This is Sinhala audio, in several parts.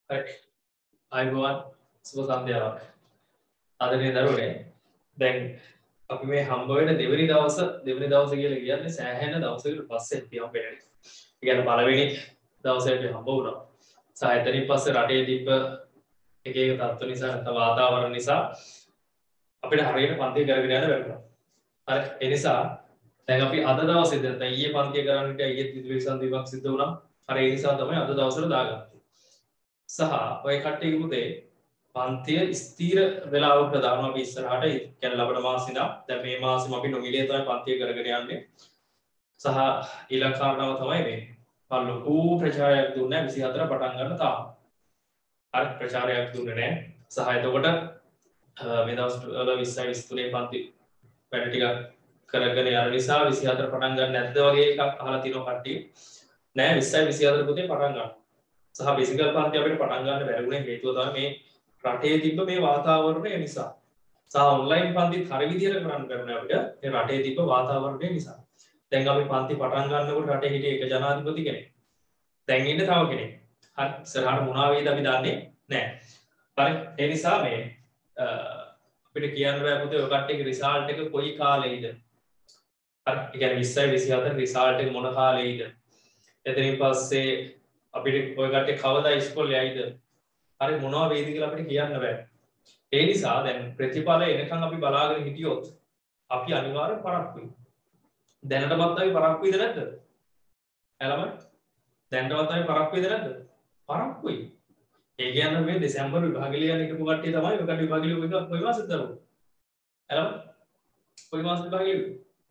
හරි. අයිබෝවන් සුබ සන්ධ්‍යාවක්. අදනේ දරුවනේ දැන් අපි මේ හම්බ වෙන දෙවෙනි දවස කියලා කියන්නේ සෑහෙන දවසකට පස්සේ අපි හම්බ වෙන්නේ. ඒ කියන්නේ පළවෙනි දවසේ අපි හම්බ වුණා. සායතනින් පස්සේ රටේ තිබ්බ එක එක තත්ත්ව නිසා නැත්නම් වාතාවරණ නිසා අපිට හරියට පන්ති කරගෙන යන්න බැරි වුණා. හරි. ඒ නිසා දැන් අපි අද දවසේ දැන් ඊයේ පන්ති කරන්න හිටියා ඊයේ විදුලි සන්ධියක් සිද්ධ වුණා. හරි ඒ නිසා තමයි අද දවසට දාගත්තේ. සහ ඔය කට්ටිය පුතේ පන්තිය ස්ථීර වෙලාවකට දානවා අපි ඉස්සරහට කියන්නේ ලබන මාසෙ ඉඳන් දැන් මේ මාසෙම අපි නොමිලේ තමයි පන්තිය කරගෙන යන්නේ සහ ඊළඟ කාරණාව තමයි මේ ලොකු ප්‍රචාරයක් දුන්නේ 24 පටන් ගන්න තාම හරි ප්‍රචාරයක් දුන්නේ නැහැ සහ එතකොට මේ දවස්වල 20 23 පන්ති වැඩ ටිකක් කරගෙන යන නිසා 24 පටන් ගන්න නැද්ද වගේ එකක් අහලා තියෙනවා කට්ටිය නෑ 20 24 පුතේ පටන් ගන්න සහ බේසිකල් පන්ති අපිට පටන් ගන්න බැරි වුණේ හේතුව තමයි මේ රටේ තිබ්බ මේ වාතාවරණය නිසා. සහ ඔන්ලයින් පන්තිත් හරි විදියට කරන්න බැරුණේ අපිට මේ රටේ තිබ්බ වාතාවරණය නිසා. දැන් අපි පන්ති පටන් ගන්නකොට රටේ හිටිය එක ජනාධිපති කෙනෙක්. දැන් ඉන්නේ තව කෙනෙක්. හරි ඉස්සරහට මොනවා වෙයිද අපි දන්නේ නැහැ. හරි ඒ නිසා මේ අපිට කියන්න බෑ පුතේ ඔය කට්ටියගේ රිසල්ට් එක කොයි කාලෙයිද. හරි ඒ කියන්නේ 20 24 රිසල්ට් එක මොන කාලෙයිද. එතනින් පස්සේ අපිට ඔය කට්ටිය කවදා ඉස්කෝලේ යයිද හරි මොනවා වේද කියලා අපිට කියන්න බෑ ඒ නිසා දැන් ප්‍රතිඵල එනකන් අපි බලාගෙන හිටියොත් අපි අනිවාර්යෙන් පරක්කුයි දැනටමත් අපි පරක්කුයිද නැද්ද එළම දැනටමත් අපි පරක්කුයිද නැද්ද පරක්කුයි ඒ කියන්නේ මේ දෙසැම්බර් විභාග ලියන්න හිටපු කට්ටිය තමයි ඔය කට්ටිය විභාග ලියුව එක කොයි මාසෙද දරුවෝ එළම කොයි මාසෙද විභාග ලියුවේ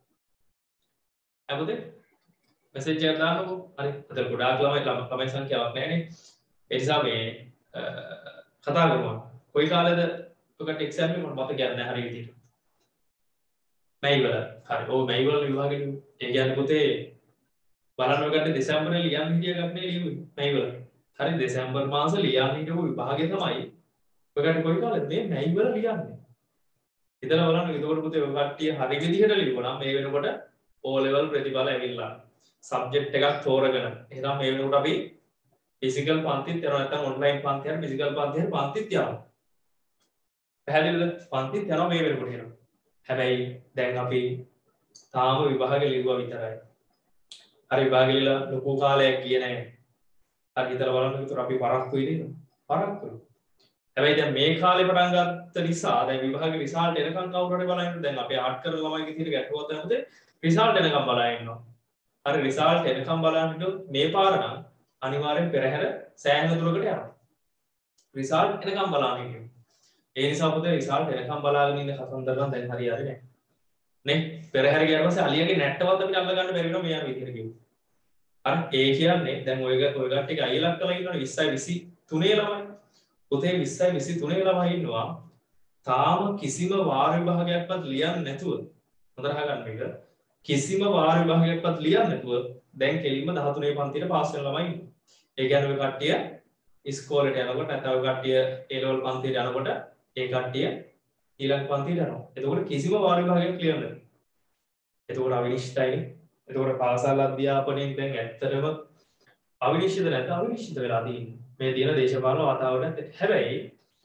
අපුතේ මෙසේජ් එකක් දාන්නකෝ හරි අද ගොඩාක් ළමයි කමෙන්ට් සංඛ්‍යාවක් නැහැනේ ඒ නිසා මේ කතා කරමු කොයි කාලෙද ඔකට එක්සෑම් එක මට මතක නැහැ හරිය විදිහට මැයි වල හරි ඔව් මැයි වල විභාගෙ ඒ කියන්නේ පුතේ බලන්න ඔකට දෙසැම්බරේ ලියන්න හිටිය එකක් නේ ලියුවේ මැයි වල හරි දෙසැම්බර් මාසේ ලියන්න හිටපු විභාගෙ තමයි ඔකට කොයි කාලෙද මේ මැයි වල ලියන්නේ හිතලා බලන්න ඒකෝට පුතේ ඔය කට්ටිය හරි විදිහට ලියුවා නම් මේ වෙනකොට O level ප්‍රතිඵල ඇවිල්ලා සබ්ජෙක්ට් එකක් තෝරගෙන එහෙනම් මේ වෙනකොට අපි ෆිසිකල් පන්තිත් යනවා නැත්නම් ඔන්ලයින් පන්ති හරි ෆිසිකල් පන්ති හරි පන්තිත් යනවා පැහැදිලිද පන්තිත් යනවා මේ වෙනකොට එනවා හැබැයි දැන් අපි තාම විභාග ලියුවා විතරයි හරි විභාග ලියලා ලොකු කාලයක් ගියේ නැහැ හරි හිතලා බලන්න විතර අපි පරක්කුයි නේද පරක්කුයි හැබැයි දැන් මේ කාලේ පටන් ගත්ත නිසා දැන් විභාග රිසල්ට් එනකන් කවුරු හරි බලන්න දැන් අපි ආට් කරන ළමයිගේ තියෙන ගැටලුවක් තමයි රිසල්ට් එනකන් බලන්න ඉන්නවා හරි රිසල්ට් එනකන් බලන්න හිටියොත් මේ පාර නම් අනිවාර්යෙන් පෙරහැර සෑහෙන දුරකට යනවා රිසල්ට් එනකම් බලන්න ඉන්නේ ඒ නිසා පුතේ රිසල්ට් එනකම් බලාගෙන ඉන්න කතන්දර නම් දැන් හරියට නෑ නේ පෙරහැර ගියාට පස්සේ අලියගේ නැට්ටවත් අපිට අල්ල ගන්න බැරි වෙනවා මෙයා විදිහට කිව්වා හරි ඒ කියන්නේ දැන් ඔය කට්ටිය අයිලක් කරලා ඉන්නවා 20 23 ළමයි පුතේ 20 23 ළමයි ඉන්නවා තාම කිසිම වාර විභාගයක්වත් ලියන්නේ නැතුව හොඳට අහගන්න මේක කිසිම වාර විභාගයක්වත් ලියන්නේ නැතුව දැන් කෙලින්ම 13 පන්තියට පාස් වෙන ළමයි ඉන්නවා. ඒ කියන්නේ ඔය කට්ටිය ඉස්කෝලේට යනකොට නැත්නම් ඔය කට්ටිය A level පන්තියට යනකොට ඒ කට්ටිය ඊළඟ පන්තියට යනවා. එතකොට කිසිම වාර විභාගයක් ක්ලියර් නැහැ. එතකොට අවිනිශ්චිතයි. එතකොට පාසල් අධ්‍යාපනයෙන් දැන් ඇත්තටම අවිනිශ්චිත නැත්නම් අවිනිශ්චිත වෙලා තියෙන්නේ. මේ තියෙන දේශපාලන වාතාවරණයත් හැබැයි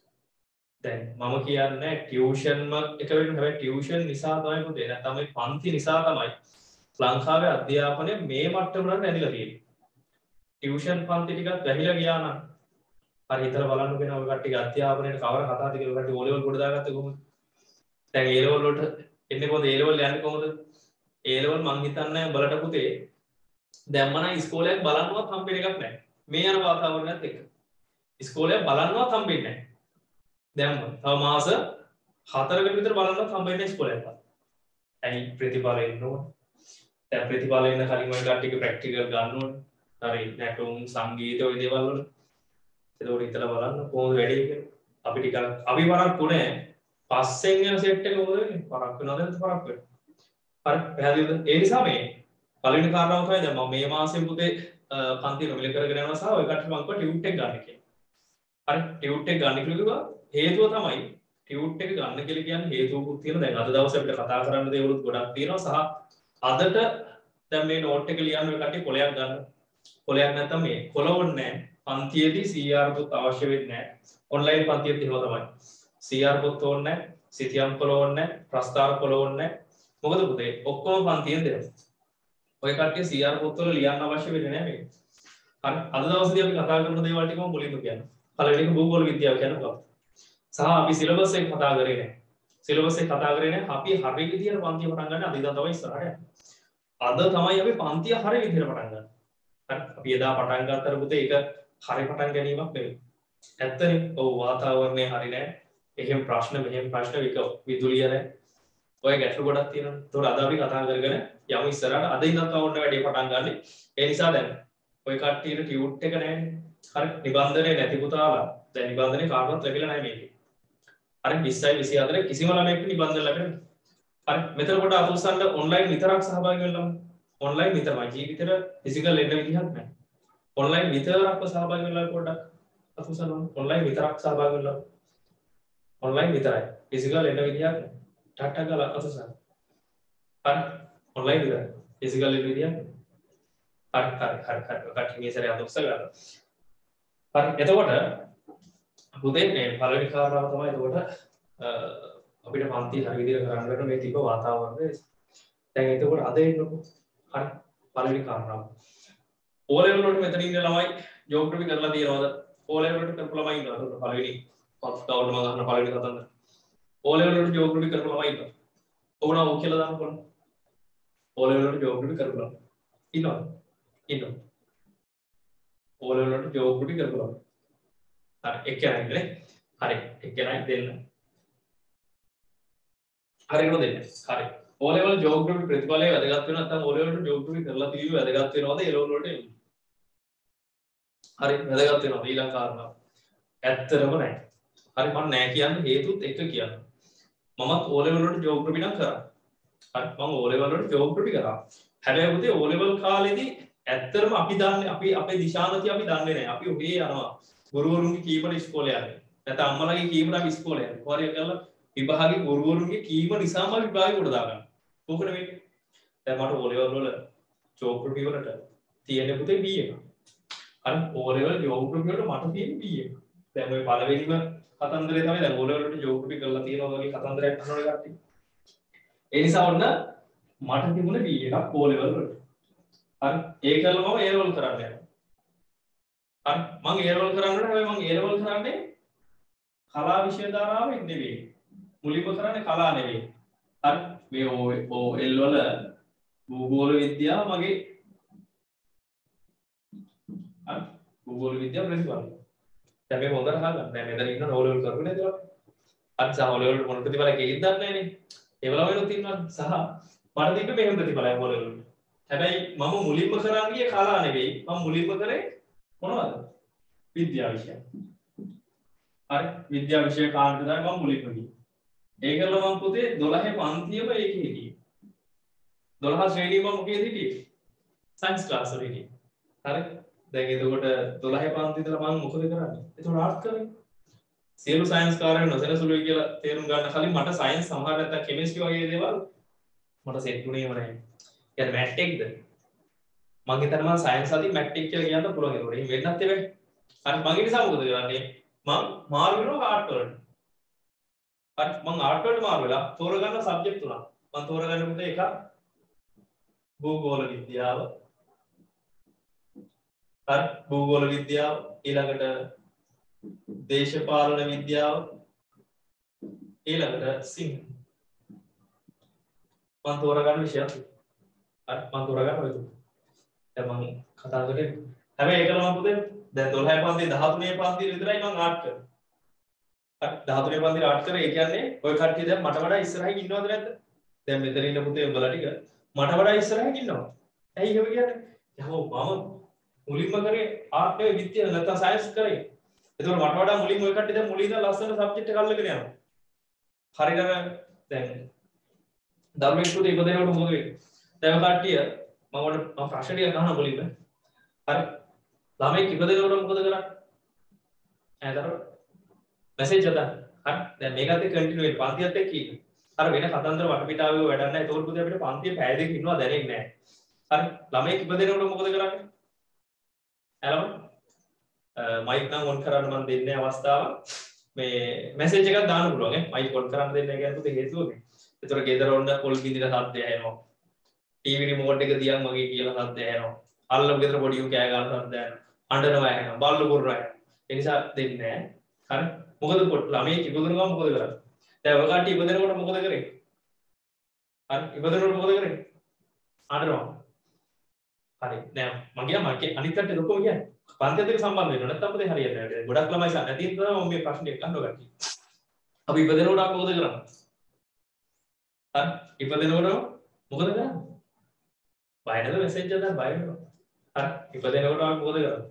දැන් මම කියන්නේ ටියුෂන්ම එක වෙන හැබැයි ටියුෂන් නිසා තමයි පුතේ නැත්නම් මේ පන්ති නිසා තමයි ලංකාවේ අධ්‍යාපනය මේ මට්ටමකට ඇදිලා තියෙන්නේ. ටියුෂන් පන්ති ටිකක් වැහිලා ගියා නම් හරි හිතලා බලන්න වෙන ඔය කට්ටිය අධ්‍යාපනයේ කවර කතාවද කියලා ඔය කට්ටිය O level කොට දාගත්තේ කොහොමද? දැන් A level වලට එන්නේ කොහොමද? A level යන්නේ කොහොමද? A level මං හිතන්නේ උඹලට පුතේ දැම්ම නම් ඉස්කෝලයක් බලන්නවත් හම්බෙන එකක් නැහැ. මේ යන වාතාවරණයත් එක්ක. ඉස්කෝලයක් බලන්නවත් හම්බෙන්නේ නැහැ. දැම්ම තව මාස 4කට විතර බලන්නවත් හම්බෙන්නේ ඉස්කෝලයක්. ඇයි ප්‍රතිඵල එන්න ඕන? දැන් ප්‍රතිඵල එන්න කලින් ඔය කට්ටියගේ ප්‍රැක්ටිකල් ගන්න ඕනේ. හරි නැටුම් සංගීත ඔය දේවල් වල. එතකොට හිතලා බලන්න කොහොමද වැඩේ කියලා. අපි ටිකක් අපි වරක් පුනේ පස්සෙන් යන සෙට් එක මොකද වෙන්නේ? පරක් වෙනවද නැත්නම් පරක් වෙනවද? හරි පැහැදිලිද? ඒ නිසා මේ පළවෙනි කාරණාව තමයි දැන් මම මේ මාසෙ පුතේ පන්ති නොමිල කරගෙන යනවා සහ ඔය කට්ටිය මම කිව්වා ටියුට් එක ගන්න කියලා. හරි ටියුට් එක ගන්න කියලා හේතුව තමයි ටියුට් එක ගන්න කියලා කියන්නේ හේතුවකුත් තියෙනවා. දැන් අද දවසේ අපිට කතා කරන්න දේවලුත් ගොඩක් තියෙනවා සහ අදට දැන් මේ නෝට් එක ලියන්න ඔය කට්ටිය කොලයක් ගන්න. කොලයක් නැත්තම් මේ කොල ඕනේ නැහැ. පන්තියේදී CR පොත් අවශ්‍ය වෙන්නේ නැහැ. ඔන්ලයින් පන්තියෙත් එහෙම තමයි. CR පොත් ඕනේ නැහැ, සිතියම් පොළ ඕනේ නැහැ, ප්‍රස්තාර පොළ ඕනේ නැහැ. මොකද පුතේ ඔක්කොම පන්තියෙන් දෙනවා. ඔය කට්ටිය CR පොත් වල ලියන්න අවශ්‍ය වෙන්නේ නැහැ මේක. හරි. අද දවසේදී අපි කතා කරන දේවල් ටිකම මුලින්ම කියන්න. පළවෙනි එක භූගෝල විද්‍යාව කියන එක. සහ අපි සිලබස් එක කතා කරේ නැහැ. සිලබස් එක කතා කරේ නැහැ. අපි හරි විදියට පන්තිය පටන් ගන්න අද ඉඳන් තමයි ඉස්සරහට යන්නේ. අද තමයි අපි පන්තිය හරි විදියට පටන් ගන්න. හරි. අපි එදා පටන් ගන්නතර පුතේ ඒක හරි පටන් ගැනීමක් නෙවෙයි. ඇත්තනේ. ඔව් වාතාවරණය හරි නැහැ. එහෙම ප්‍රශ්න මෙහෙම ප්‍රශ්න විදුලිය නැහැ. ඔය ගැටලු ගොඩක් තියෙනවා. ඒතකොට අද අපි කතා කරගෙන යමු ඉස්සරහට. අද ඉඳන් තමයි ඔන්න වැඩේ පටන් ගන්න. ඒ නිසා දැන් ඔය කට්ටියට ටියුට් එක නැහැනේ. හරි. නිබන්ධනය නැති පුතාලා දැන් නිබන්ධනය කාටවත් ලැබිලා නැහැ මේකේ. හරි 20යි 24 කිසිම ළමයෙක්ට නිබන්ධන ලැබෙන්නේ නැහැ. හරි. මෙතන කොට අතුස්සන්න ඔන්ලයින් විතරක් සහභාගී වෙන්න ළමයි. ඔන්ලයින් විතරයි. ජීවිතේට ෆිසිකල් එන්න විදිහක් නැහැ. ඔන්ලයින් විතරක් සහභාගී වෙන්න පොඩ්ඩක් අතුස්සන්න ඔන්ලයින් විතරක් සහභාගී වෙන්න. ඔන්ලයින් විතරයි. ෆිසිකල් එන්න විදිහක් නැහැ. ටට්ටක් ගාලා අතුස්සන්න. හරි. ඔන්ලයින් විතරයි. ෆිසිකල් එන්න විදිහක් නැහැ. හරි. කටින් සරේ අතුස්ස ගන්න. හරි. එතකොට පුතේ මේ පළවෙනි කාරණාව තමයි එතකොට අපිට පන්ති හරි විදිහට කරන්න මේ තිබ්බ වාතාවරණය. දැන් එතකොට අද එන්නකො. හරි. පළවෙනි කාරණාව. O level වලට මෙතන ඉන්න ළමයි ජියෝග්‍රැෆි කරලා තියෙනවද? O level වලට කරපු ළමයි ඉන්නවද? පළවෙනි පස්තාවට මම අහන පළවෙනි කතන්දර. O level වලට ජියෝග්‍රැෆි කරපු ළමයි ඉන්නවද? ඕනා ඔව් කියලා දාන්න බලන්න. O level වලට ජියෝග්‍රැෆි කරපු ළමයි ඉන්නවද? ඉන්නවා. O level වලට ජියෝග්‍රැෆි කරපු ළමයි. හරි එක්කෙනයි නේ. හරි එක්කෙනයි දෙන්න. හරියම දෙන්න. හරි. O level ජියෝග්‍රැෆි ප්‍රතිඵලය වැදගත් වෙන නැත්නම් O level ජියෝග්‍රැෆි කරලා තියෙන්නේ වැදගත් වෙනවද? A level වලට එන්නේ. හරි වැදගත් වෙනවා ඊළඟ කාරණාව. ඇත්තටම නැහැ. හරි මම නැහැ කියන්නේ හේතුත් එක කියන්න. මමත් O level වලට ජියෝග්‍රැෆි නම් කරා. හරි මම O level වලට ජියෝග්‍රැෆි කරා. හැබැයි පුතේ O level කාලේදී ඇත්තටම අපි දන්නේ අපි අපේ දිශානති අපි දන්නේ නැහැ. අපි ඔහේ යනවා. ගුරුවරුන්ගේ කීමට ඉස්කෝලේ යන්නේ. නැත්නම් අම්මලාගේ කීමට අපි ඉස්කෝලේ යන්නේ. හරියට කරලා විභාගේ ගුරුවරුන්ගේ කීම නිසාම විභාගේ කොට දාගන්න. ඕක නෙමෙයි. දැන් මට O level වල ජියෝග්‍රැෆි වලට තියෙන පුතේ B එක. හරි O level ජියෝග්‍රැෆි වලට මට තියෙන B එක. දැන් ඔය පළවෙනිම කතන්දරේ තමයි දැන් O level වලට ජියෝග්‍රැෆි කරලා තියෙනවා වගේ කතන්දරයක් අහනවනේ කට්ටිය. ඒ නිසා ඔන්න මට තිබුණේ B එකක් O level වලට. හරි ඒ කරලා මම A level කරන්න යනවා. හරි මම A level කරන්නට හැබැයි මම A level කරන්නේ කලා විෂය ධාරාවෙන් නෙවෙයි. මුලින්ම කරන්නේ කලා නෙවෙයි. හරි මේ OL වල භූගෝල විද්‍යාව මගේ හරි භූගෝල විද්‍යාව ප්‍රතිඵල. දැන් මේ හොඳට අහගන්න. දැන් මෙතන ඉන්න O level කරුනේ නේද ඔයාලා? හරි සහ O level වල මොන ප්‍රතිඵලයක් ඒකද දන්නේ නැහැ නේ. ඒ වෙලාවෙලු තියෙනවා සහ මට තිබ්බේ මෙහෙම ප්‍රතිඵලයක් O level වල. හැබැයි මම මුලින්ම කරන්නේ කලා නෙවෙයි. මම මුලින්ම කරේ මොනවද? විද්‍යා විෂය. හරි විද්‍යා විෂය කාණ්ඩ තමයි මම මුලින්ම ගියේ. ඒකල මම පුතේ 12 පන්තියම ඒකේ හිටියේ. 12 ශ්‍රේණිය මම මොකේද හිටියේ? සයන්ස් ක්ලාස් වල හිටියේ. හරි දැන් එතකොට 12 පන්ති ඉඳලා මම මොකද කරන්නේ? එතකොට ආර්ට් කරේ. සියලු සයන්ස් කාර්යයන් නොසැලසුලුයි කියලා තේරුම් ගන්න කලින් මට සයන්ස් සමහර නැත්නම් කෙමිස්ට්‍රි වගේ දේවල් මට සෙට් වුණේම නැහැ. يعني මැට්ටෙක්ද? මම හිතනවා සයන්ස් අදී මැට්ටෙක් කියලා කියන්න පුළුවන් ඒකට. එහෙම වෙන්නත් එපා. හරි මම ඒ නිසා මොකද කරන්නේ? මම මාරු වෙනවා ආර්ට් වලට. හරි මම ආර්ට් වලට මාරු වෙලා තෝරගන්න සබ්ජෙක්ට් තුනක්. මම තෝරගන්න පුතේ එකක් භූගෝල විද්‍යාව. හරි භූගෝල විද්‍යාව ඊළඟට දේශපාලන විද්‍යාව ඊළඟට සිංහ. මම තෝරගන්න විෂයක්. හරි මම තෝරගන්න ඔය තුන. දැන් මම කතා කරේ හැබැයි ඒකල මම පුතේ දැන් 12 පන්ති 13 පන්ති විතරයි මම ආර්ට් කරේ. හරි 13 පන්ති ආර්ට් කරේ ඒ කියන්නේ ඔය කට්ටිය දැන් මට වඩා ඉස්සරහින් ඉන්නවද නැද්ද? දැන් මෙතන ඉන්න පුතේ උඹලා ටික මට වඩා ඉස්සරහින් ඉන්නවා. ඇයි එහෙම කියන්නේ? යහෝ මම මුලින්ම කරේ ආර්ට් නේ විද්‍යාව නැත්නම් සයන්ස් කරේ. ඒතකොට මට වඩා මුලින් ඔය කට්ටිය දැන් මුලින්ම ලස්සන සබ්ජෙක්ට් එක අල්ලගෙන යනවා. හරියට දැන් දරුවෙක් පුතේ ඉපදෙනකොට මොකද වෙන්නේ? දැන් ඔය කට්ටිය මම ප්‍රශ්න ටිකක් අහනවා මුලින්ම. හරි ළමයි ඉපදෙනකොට මොකද කරන්නේ? ඈතට මැසේජ් එක දාන්න. හරි දැන් මේකත් එක්ක කන්ටිනියු වෙන්න පන්තියත් එක්ක ඉන්න. අර වෙන කතන්දර වටපිටාවේ වැඩක් නැහැ. ඒතකොට පුතේ අපිට පන්තියේ පැය දෙකක් ඉන්නවා දැනෙන්නේ නැහැ. හරි ළමයි ඉපදෙනකොට මොකද කරන්නේ? ළමයි මයික් නම් ඔන් කරන්න මම දෙන්නේ අවස්ථාව මේ මැසේජ් එකක් දාන්න පුළුවන් ඈ මයික් ඔන් කරන්න දෙන්නේ නැහැ කියන්නේ හේතුව මේ. ඒතර ගෙදර ඔන්න පොල් බින්දින සද්දය ඇහෙනවා. ටීවී රිමෝට් එක දියන් වගේ කියලා සද්දය ඇහෙනවා. අල්ලමු ගෙදර පොඩි උන් කෑ ගන්න සද්දය ඇහෙනවා. අඬනවා ඇහෙනවා. බල්ලු පුරනවා. ඒ නිසා දෙන්නේ නැහැ. හරි. මොකද ළමයි ඉපදුන ගමන් මොකද කරන්නේ? දැන් ඔය කට්ටිය ඉපදෙනකොට මොකද කරේ? හරි ඉපදෙනකොට මොකද කරේ? අඬනවා. හරි. දැන් මගේ අනිත් කට්ටිය ලොකෝ කියන්නේ. පන්තියත් එක්ක සම්බන්ධ වෙනවා. නැත්නම් අපේ හරියන්නේ නැහැ. ගොඩක් ළමයි නැති නිසා මම මේ ප්‍රශ්නේ අහනවා කට්ටිය. අපි ඉපදෙනකොට අපි මොකද කරන්නේ? හරි. ඉපදෙනකොට මොකද කරන්නේ? බය නැද මැසේජ් එකක් දාන්න බය වෙනවා. හරි. ඉපදෙනකොට අපි මොකද කරන්නේ?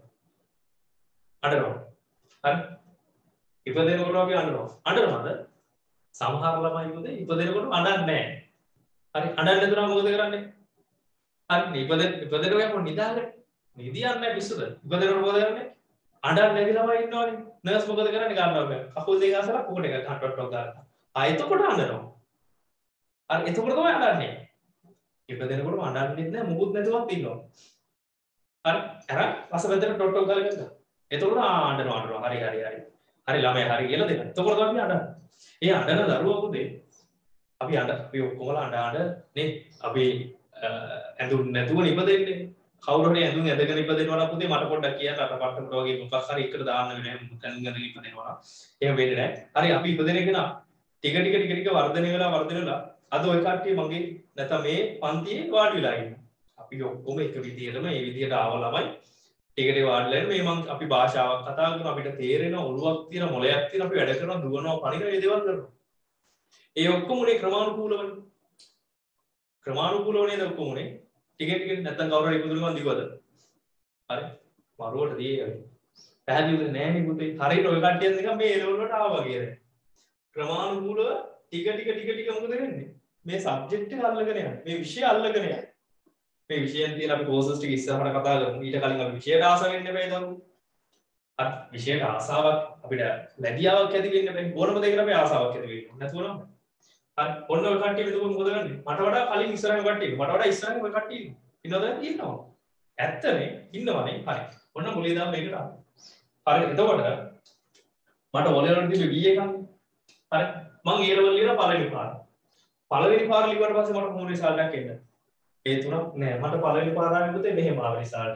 අඬනවා. හරි. ඉපදෙනකොට අපි අඬනවා. අඬනවද? සමහර ළමයි ඉපදෙනකොට අඬන්නේ නැහැ. හරි. අඬන්නේ නැතුව මොකද කරන්නේ? හරි. ඉපදෙනකොට යම නිදාගන්න. නිදියන්නේ නැහැ පිස්සුද? ඉපදෙනකොට මොකද කරන්නේ? අඬන්නේ නැති ළමයි ඉන්නවනේ. නර්ස් මොකද කරන්නේ? ගන්නවා. කකුල් දෙක අසලා කොකට එක කට්ටක් දානවා. එතකොට අඬනවා. හරි. එතකොට තමයි අඬන්නේ. ඉපදෙනකොට අඬන්නේ නැහැ මුකුත් නැතුවත් ඉන්නවා. හරි. අර අසබෙන්දට ටොට්ටක් ගාලා ගත්තා. එතකොට අඬනවා. හරි. හරි ළමයි හරි කියලා දෙන්න. එතකොට තමයි අඬන්නේ. ඒ අඬන දරුවා පුතේ අපි ඔක්කොම අඬ නේ අපි ඇඳුම් නැතුව ඉපදෙන්නේ. කවුරු හරි ඇඳුම් ඇඳගෙන ඉපදෙනවා නම් පුතේ මට පොඩ්ඩක් කියන්න අතපට්ටකට වගේ මොකක් හරි එකට දාන්න වෙන්නේ නැහැ. ඇඳුම් ඇඳගෙන ඉපදෙනවා නම්. එහෙම වෙන්නේ නැහැ. හරි අපි ඉපදෙන එක නා ටික වර්ධනය වෙලා අද ඔය කට්ටිය මගේ නැත්නම් මේ පන්තියේ වාඩි වෙලා ඉන්නවා. අපි ඔක්කොම එක විදියටම මේ විදියට ආව ළමයි ටිකට වාඩිලා ඉන්න මේ මං අපි භාෂාවක් කතා කරනවා අපිට තේරෙන ඔළුවක් තියෙන මොලයක් තියෙන අපි වැඩ කරනවා දුවනවා පණිනවා මේ දේවල් කරනවා. ඒ ඔක්කොම උනේ ක්‍රමානුකූලවනේ. ක්‍රමානුකූලව නේද ඔක්කොම උනේ. ටික නැත්නම් කවුරු හරි ඉපදුණු ගමන් දිවද? හරි. මරුවට දියේ. පැහැදිලිද නෑ නේ පුතේ. හරියට ඔය කට්ටියන් නිකන් මේ ලෙවල් වලට ආවා කියලා. ක්‍රමානුකූලව ටික මොකද වෙන්නේ? මේ සබ්ජෙක්ට් එක අල්ලගෙන යනවා. මේ විෂය අල්ලගෙන යනවා. මේ විෂයන් තියෙන අපි කෝසස් ටික ඉස්සරහට කතා කරමු. ඊට කලින් අපි විෂයට ආස වෙන්න බෑ දරුවෝ. හරි. විෂයට ආසාවක් අපිට ලැබියාවක් ඇති වෙන්න බෑ. ඕනම දෙයකට අපි ආසාවක් ඇති වෙන්න. නැතුව නම්. හරි. ඔන්න ඔය කට්ටිය මෙතන මොකද කරන්නේ? මට වඩා කලින් ඉස්සරහින් කට්ටිය. මට වඩා ඉස්සරහින් ඔය කට්ටිය ඉන්නවද? ඉන්නවා. ඇත්තනේ ඉන්නවනේ. හරි. ඔන්න මුලින් දාම මේකට ආවා. හරි. එතකොට මට ඔලෙවල් තිබ්බේ B එකක්. හරි. මං A level ලියලා පළවෙනි පාර. පළවෙනි පාර ලිව්වට පස්සේ මට මොන රිසල්ට් එකක් එන්න? ඒ තුනක් නෑ. මට පළවෙනි පාර ආවේ පුතේ මෙහෙම ආව රිසල්ට්.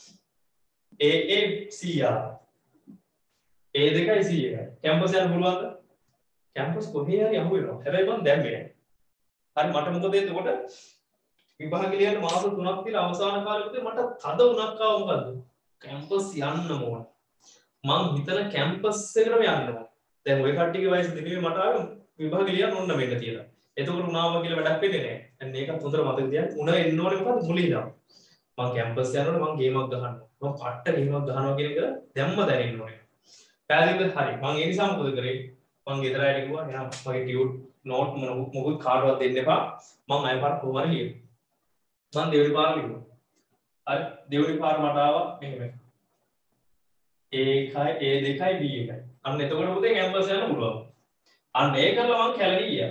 AACR. A දෙකයි C එකයි. කැම්පස් යන්න පුළුවන්ද? කැම්පස් කොහේ හරි අහු වෙනවා. හැබැයි මං දැම්මේ නෑ. හරි මට මොකද එතකොට විභාග ලියන්න මාස 3ක් තියලා අවසාන කාලේ පුතේ මට තද උණක් ආව මොකද්ද? කැම්පස් යන්න ඕන. මං හිතන කැම්පස් එකටම යන්න ඕන. දැන් ওই කට්ටියගේ වයස දිනේ මට ආව විභාග ලියන්න ඕන මෙන්න තියලා. එතකොට උනාම කියලා වැඩක් වෙන්නේ නැහැ. දැන් මේකත් හොඳට මතක තියාගන්න. උණ එන්න ඕනේ මොකද මුලින් ඉඳන්. මං කැම්පස් යනකොට මං ගේමක් ගහනවා. මං පට්ට ගේමක් ගහනවා කියන එක දැම්ම දැනෙන්න ඕනේ. පැහැදිලිද? හරි. මං ඒ නිසා මොකද කරේ? මං ගෙදර ආයෙත් කිව්වා එහා මගේ ටියුට් නෝට් මොකුත් කාටවත් දෙන්න එපා. මං අය පාර කොහොම හරි ලියනවා. මං දෙවෙනි පාර ලියුවා. හරි. දෙවෙනි පාර මට ආවා මෙහෙම. A2යි B1යි. අන්න එතකොට පුතේ කැම්පස් යන්න පුළුවන්. අන්න ඒක කරලා මං කැලණි ගියා.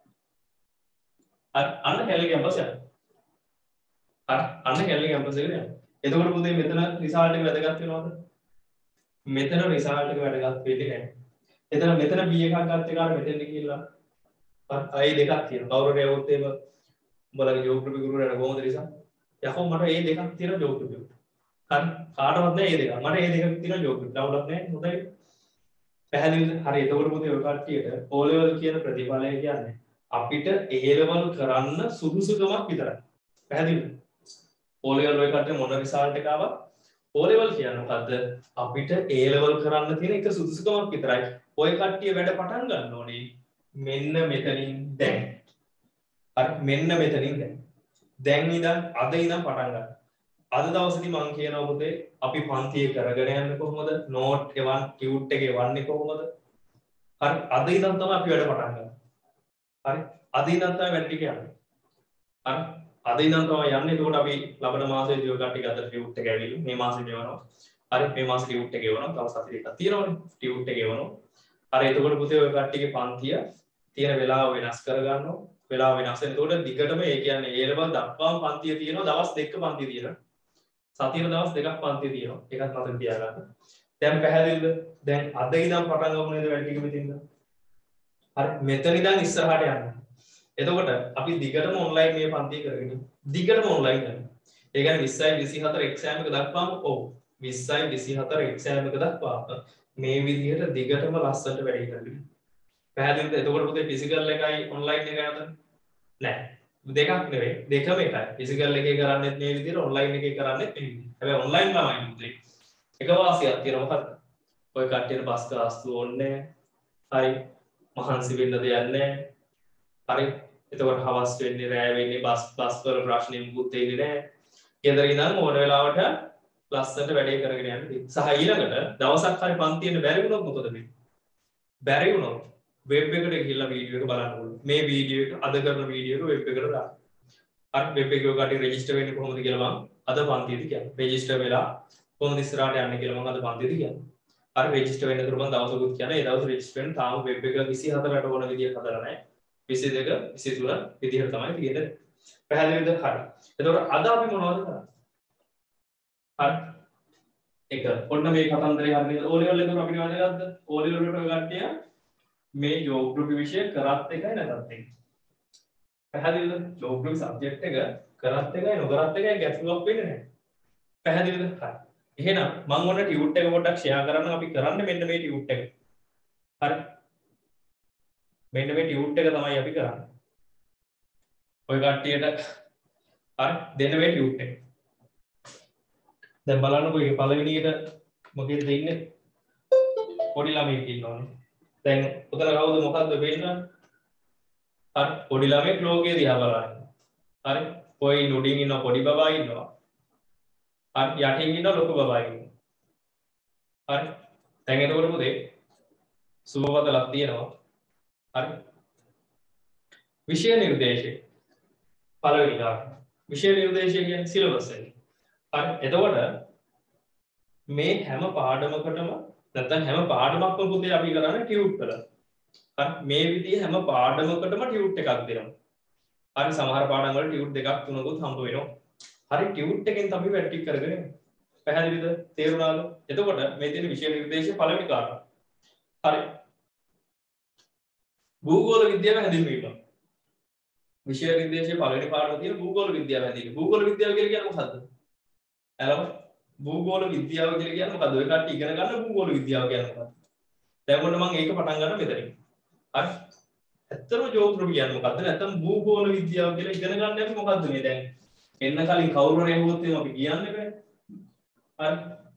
අන්න කැලණි කැම්පස් යනවා. හරි අන්න කැලණි කැම්පස් එකට යනවා. එතකොට පුතේ මෙතන රිසල්ට් එක වැදගත් වෙනවද? මෙතන රිසල්ට් එක වැදගත් වෙන්නේ නැහැ. මෙතන B එකක් ගත්ත එක අර මෙතෙන්ද කියලා අය දෙකක් තියෙනවා. කවුරුරේ આવොත් එහෙම උඹලගේ ජෝග්‍රෆි ගුරුවරයාට කොහොමද රිසල්ට්? යකෝ මට ඒ දෙකක් තියෙනවා ජෝග්‍රෆි. හරි කාටවත් නැහැ ඒ දෙක. මට ඒ දෙකක් තියෙනවා ජෝග්‍රෆි. ඩවුන්ලෝඩ් නැහැ. හොඳයි. පැහැදිලිද? හරි එතකොට පුතේ ඔය කට්ටියට O level කියන ප්‍රතිඵලය කියන්නේ අපිට A level කරන්න සුදුසුකමක් විතරයි. පැහැදිලිද? O level ඔය කට්ටිය මොන රිසල්ට් එක ආවත් O level කියන්නේ මොකද්ද? අපිට A level කරන්න තියෙන එක සුදුසුකමක් විතරයි. ඔය කට්ටිය වැඩ පටන් ගන්න ඕනේ මෙන්න මෙතනින් දැන්. හරි මෙන්න මෙතනින් දැන්. දැන් ඉඳන් අද ඉඳන් පටන් ගන්න. අද දවසේදී මම කියනවා පුතේ අපි පන්තියේ කරගෙන යන්නේ කොහොමද? නෝට් එවන් ටියුට් එක එවන්නේ කොහොමද? හරි අද ඉඳන් තමයි අපි වැඩ පටන් ගන්න. හරි අද ඉඳන් තමයි වැඩ ටික යන්නේ. හරි අද ඉඳන් තමයි යන්නේ. එතකොට අපි ලබන මාසෙදී ඔය කට්ටිය ගත්ත ටියුට් එක ඇවිල්ලා මේ මාසෙ ගෙවනවා. හරි මේ මාසෙ ටියුට් එක ගෙවනවා. තව සති දෙකක් තියෙනවනේ. ටියුට් එක ගෙවනවා. හරි එතකොට පුතේ ඔය කට්ටියගේ පන්තිය තියෙන වෙලාව වෙනස් කරගන්නවා. වෙලාව වෙනස් වෙන. එතකොට දිගටම ඒ කියන්නේ A level දක්වාම පන්තිය තියෙනවා. දවස් දෙකක පන්තිය තියෙනවා. සතියේ දවස් දෙකක් පන්තිය තියෙනවා. ඒකත් මතක තියාගන්න. දැන් පැහැදිලිද? දැන් අද ඉඳන් පටන් ගමු නේද වැඩි ටික මෙතනින්ද? හරි මෙතන ඉඳන් ඉස්සරහට යන්න. එතකොට අපි දිගටම ඔන්ලයින් මේ පන්ති කරගෙන දිගටම ඔන්ලයින් කරනවා. ඒ කියන්නේ 20යි 24 එක්සෑම් එක දක්වාම ඔව් 20යි 24 එක්සෑම් එක දක්වාම මේ විදිහට දිගටම ලස්සනට වැඩි කරගෙන. පැහැදිලිද? එතකොට පුතේ ෆිසිකල් එකයි ඔන්ලයින් එකයි අතර නෑ. දෙකක් නෙවෙයි දෙකම එකයි. ෆිසිකල් එකේ කරන්නේත් මේ විදිහට ඔන්ලයින් එකේ කරන්නේත් මේ විදිහට. හැබැයි ඔන්ලයින් ළමයි පුතේ එක වාසියක් තියෙනවා මොකක්ද? ඔය කට්ටියට බස් ගාස්තු ඕනේ නැහැ. හරි මහන්සි වෙන්න දෙයක් නැහැ. හරි එතකොට හවස් වෙන්නේ රෑ වෙන්නේ බස් වල ප්‍රශ්නේ මුකුත් එන්නේ නැහැ. ගෙදර ඉඳන් ඕන වෙලාවට ලස්සනට වැඩේ කරගෙන යන්න තියෙනවා. සහ ඊළඟට දවසක් හරි පන්තියෙන් බැරි වුණොත් මොකද වෙන්නේ? බැරි වුණොත් වෙබ් එකට ගිහිල්ලා වීඩියෝ එක බලන්න ඕනේ. මේ වීඩියෝ එක අද කරන වීඩියෝ එක වෙබ් එකට දාන්න. හරි වෙබ් එකේ ඔයගොල්ලෝ රෙජිස්ටර් වෙන්නේ කොහොමද කියලා මම අද පන්තියේදී කියන්නේ. රෙජිස්ටර් වෙලා කොහොමද ඉස්සරහට යන්නේ කියලා මම අද පන්තියේදී කියන්නේ. හරි රෙජිස්ටර් වෙන්න තුරු මම දවසකුත් කියන්නේ. ඒ දවස් රෙජිස්ටර් වෙන්න තාම වෙබ් එක 24ට ඕන විදියට හදලා නැහැ. 22 23 විදිහට තමයි තියෙන්නේ. පැහැදිලිද? හරි. එතකොට අද අපි මොනවද කරන්නේ? හරි. එක ඔන්න මේ කතන්දරේ හරියට O level එකේ අපිට වැදගත්ද? O level වලට ගන්න මේ ජෝග්‍රෆි විෂය කරත් එකයි නැතත් එකයි. පැහැදිලිද? ජෝග්‍රෆි සබ්ජෙක්ට් එක කරත් එකයි නොකරත් එකයි ගැටලුවක් වෙන්නේ නැහැ. පැහැදිලිද? හරි. එහෙනම් මම ඔන්න ටියුට් එක පොඩ්ඩක් ෂෙයා කරන්න අපි කරන්නේ මෙන්න මේ ටියුට් එක. හරි. මෙන්න මේ ටියුට් එක තමයි අපි කරන්නේ. ඔය කට්ටියට හරි දෙන්න මේ ටියුට් එක. දැන් බලන්නකෝ මේ පළවෙනියට මොකෙද ඉන්නේ? පොඩි ළමයෙක් ඉන්නවනේ. දැන් උතන කවුද මොකද්ද වෙන්නේ? හරි පොඩි ළමයෙක් ලෝකේ දිහා බලන්නේ. හරි කොයි උඩින් ඉන්න පොඩි බබා ඉන්නවා. හරි යටින් ඉන්න ලොකු බබා ඉන්නවා. හරි දැන් එතකොට පුතේ සුබපතලක් තියෙනවා. හරි විෂය නිර්දේශය පළවෙනි කාරණා. විෂය නිර්දේශය කියන්නේ සිලබස් එක. හරි එතකොට මේ හැම පාඩමකටම නැත්නම් හැම පාඩමක්ම පුතේ අපි කරන්නේ ටියුට් කරලා. හරි මේ විදිහේ හැම පාඩමකටම ටියුට් එකක් දෙනවා. හරි සමහර පාඩම් වල ටියුට් දෙකක් තුනකුත් හම්බ වෙනවා. හරි ටියුට් එකෙන් තමයි ප්‍රැක්ටිස් කරගෙන යන්නේ. පැහැදිලිද? තේරුණාද? එතකොට මේ තියෙන විෂය නිර්දේශය පළවෙනි කාරණා. හරි. භූගෝල විද්‍යාව හැඳින්වීම. විෂය නිර්දේශයේ පළවෙනි පාඩම තියෙන භූගෝල විද්‍යාව හැඳින්වීම. භූගෝල විද්‍යාව කියලා කියන්නේ මොකද්ද? එළම භූගෝල විද්‍යාව කියලා කියන්නේ මොකද්ද? ඔය කට්ටිය ඉගෙන ගන්න භූගෝල විද්‍යාව කියන්නේ මොකද්ද? දැන් ඔන්න මම ඒක පටන් ගන්න මෙතනින්. හරි. ඇත්තම ජෝග්‍රෆි කියන්නේ මොකද්ද? නැත්නම් භූගෝල විද්‍යාව කියලා ඉගෙන ගන්න අපි මොකද්ද මේ දැන්? එන්න කලින් කවුරු හරි ඇහුවොත් එහෙනම් අපි කියන්නේ බෑ. හරි.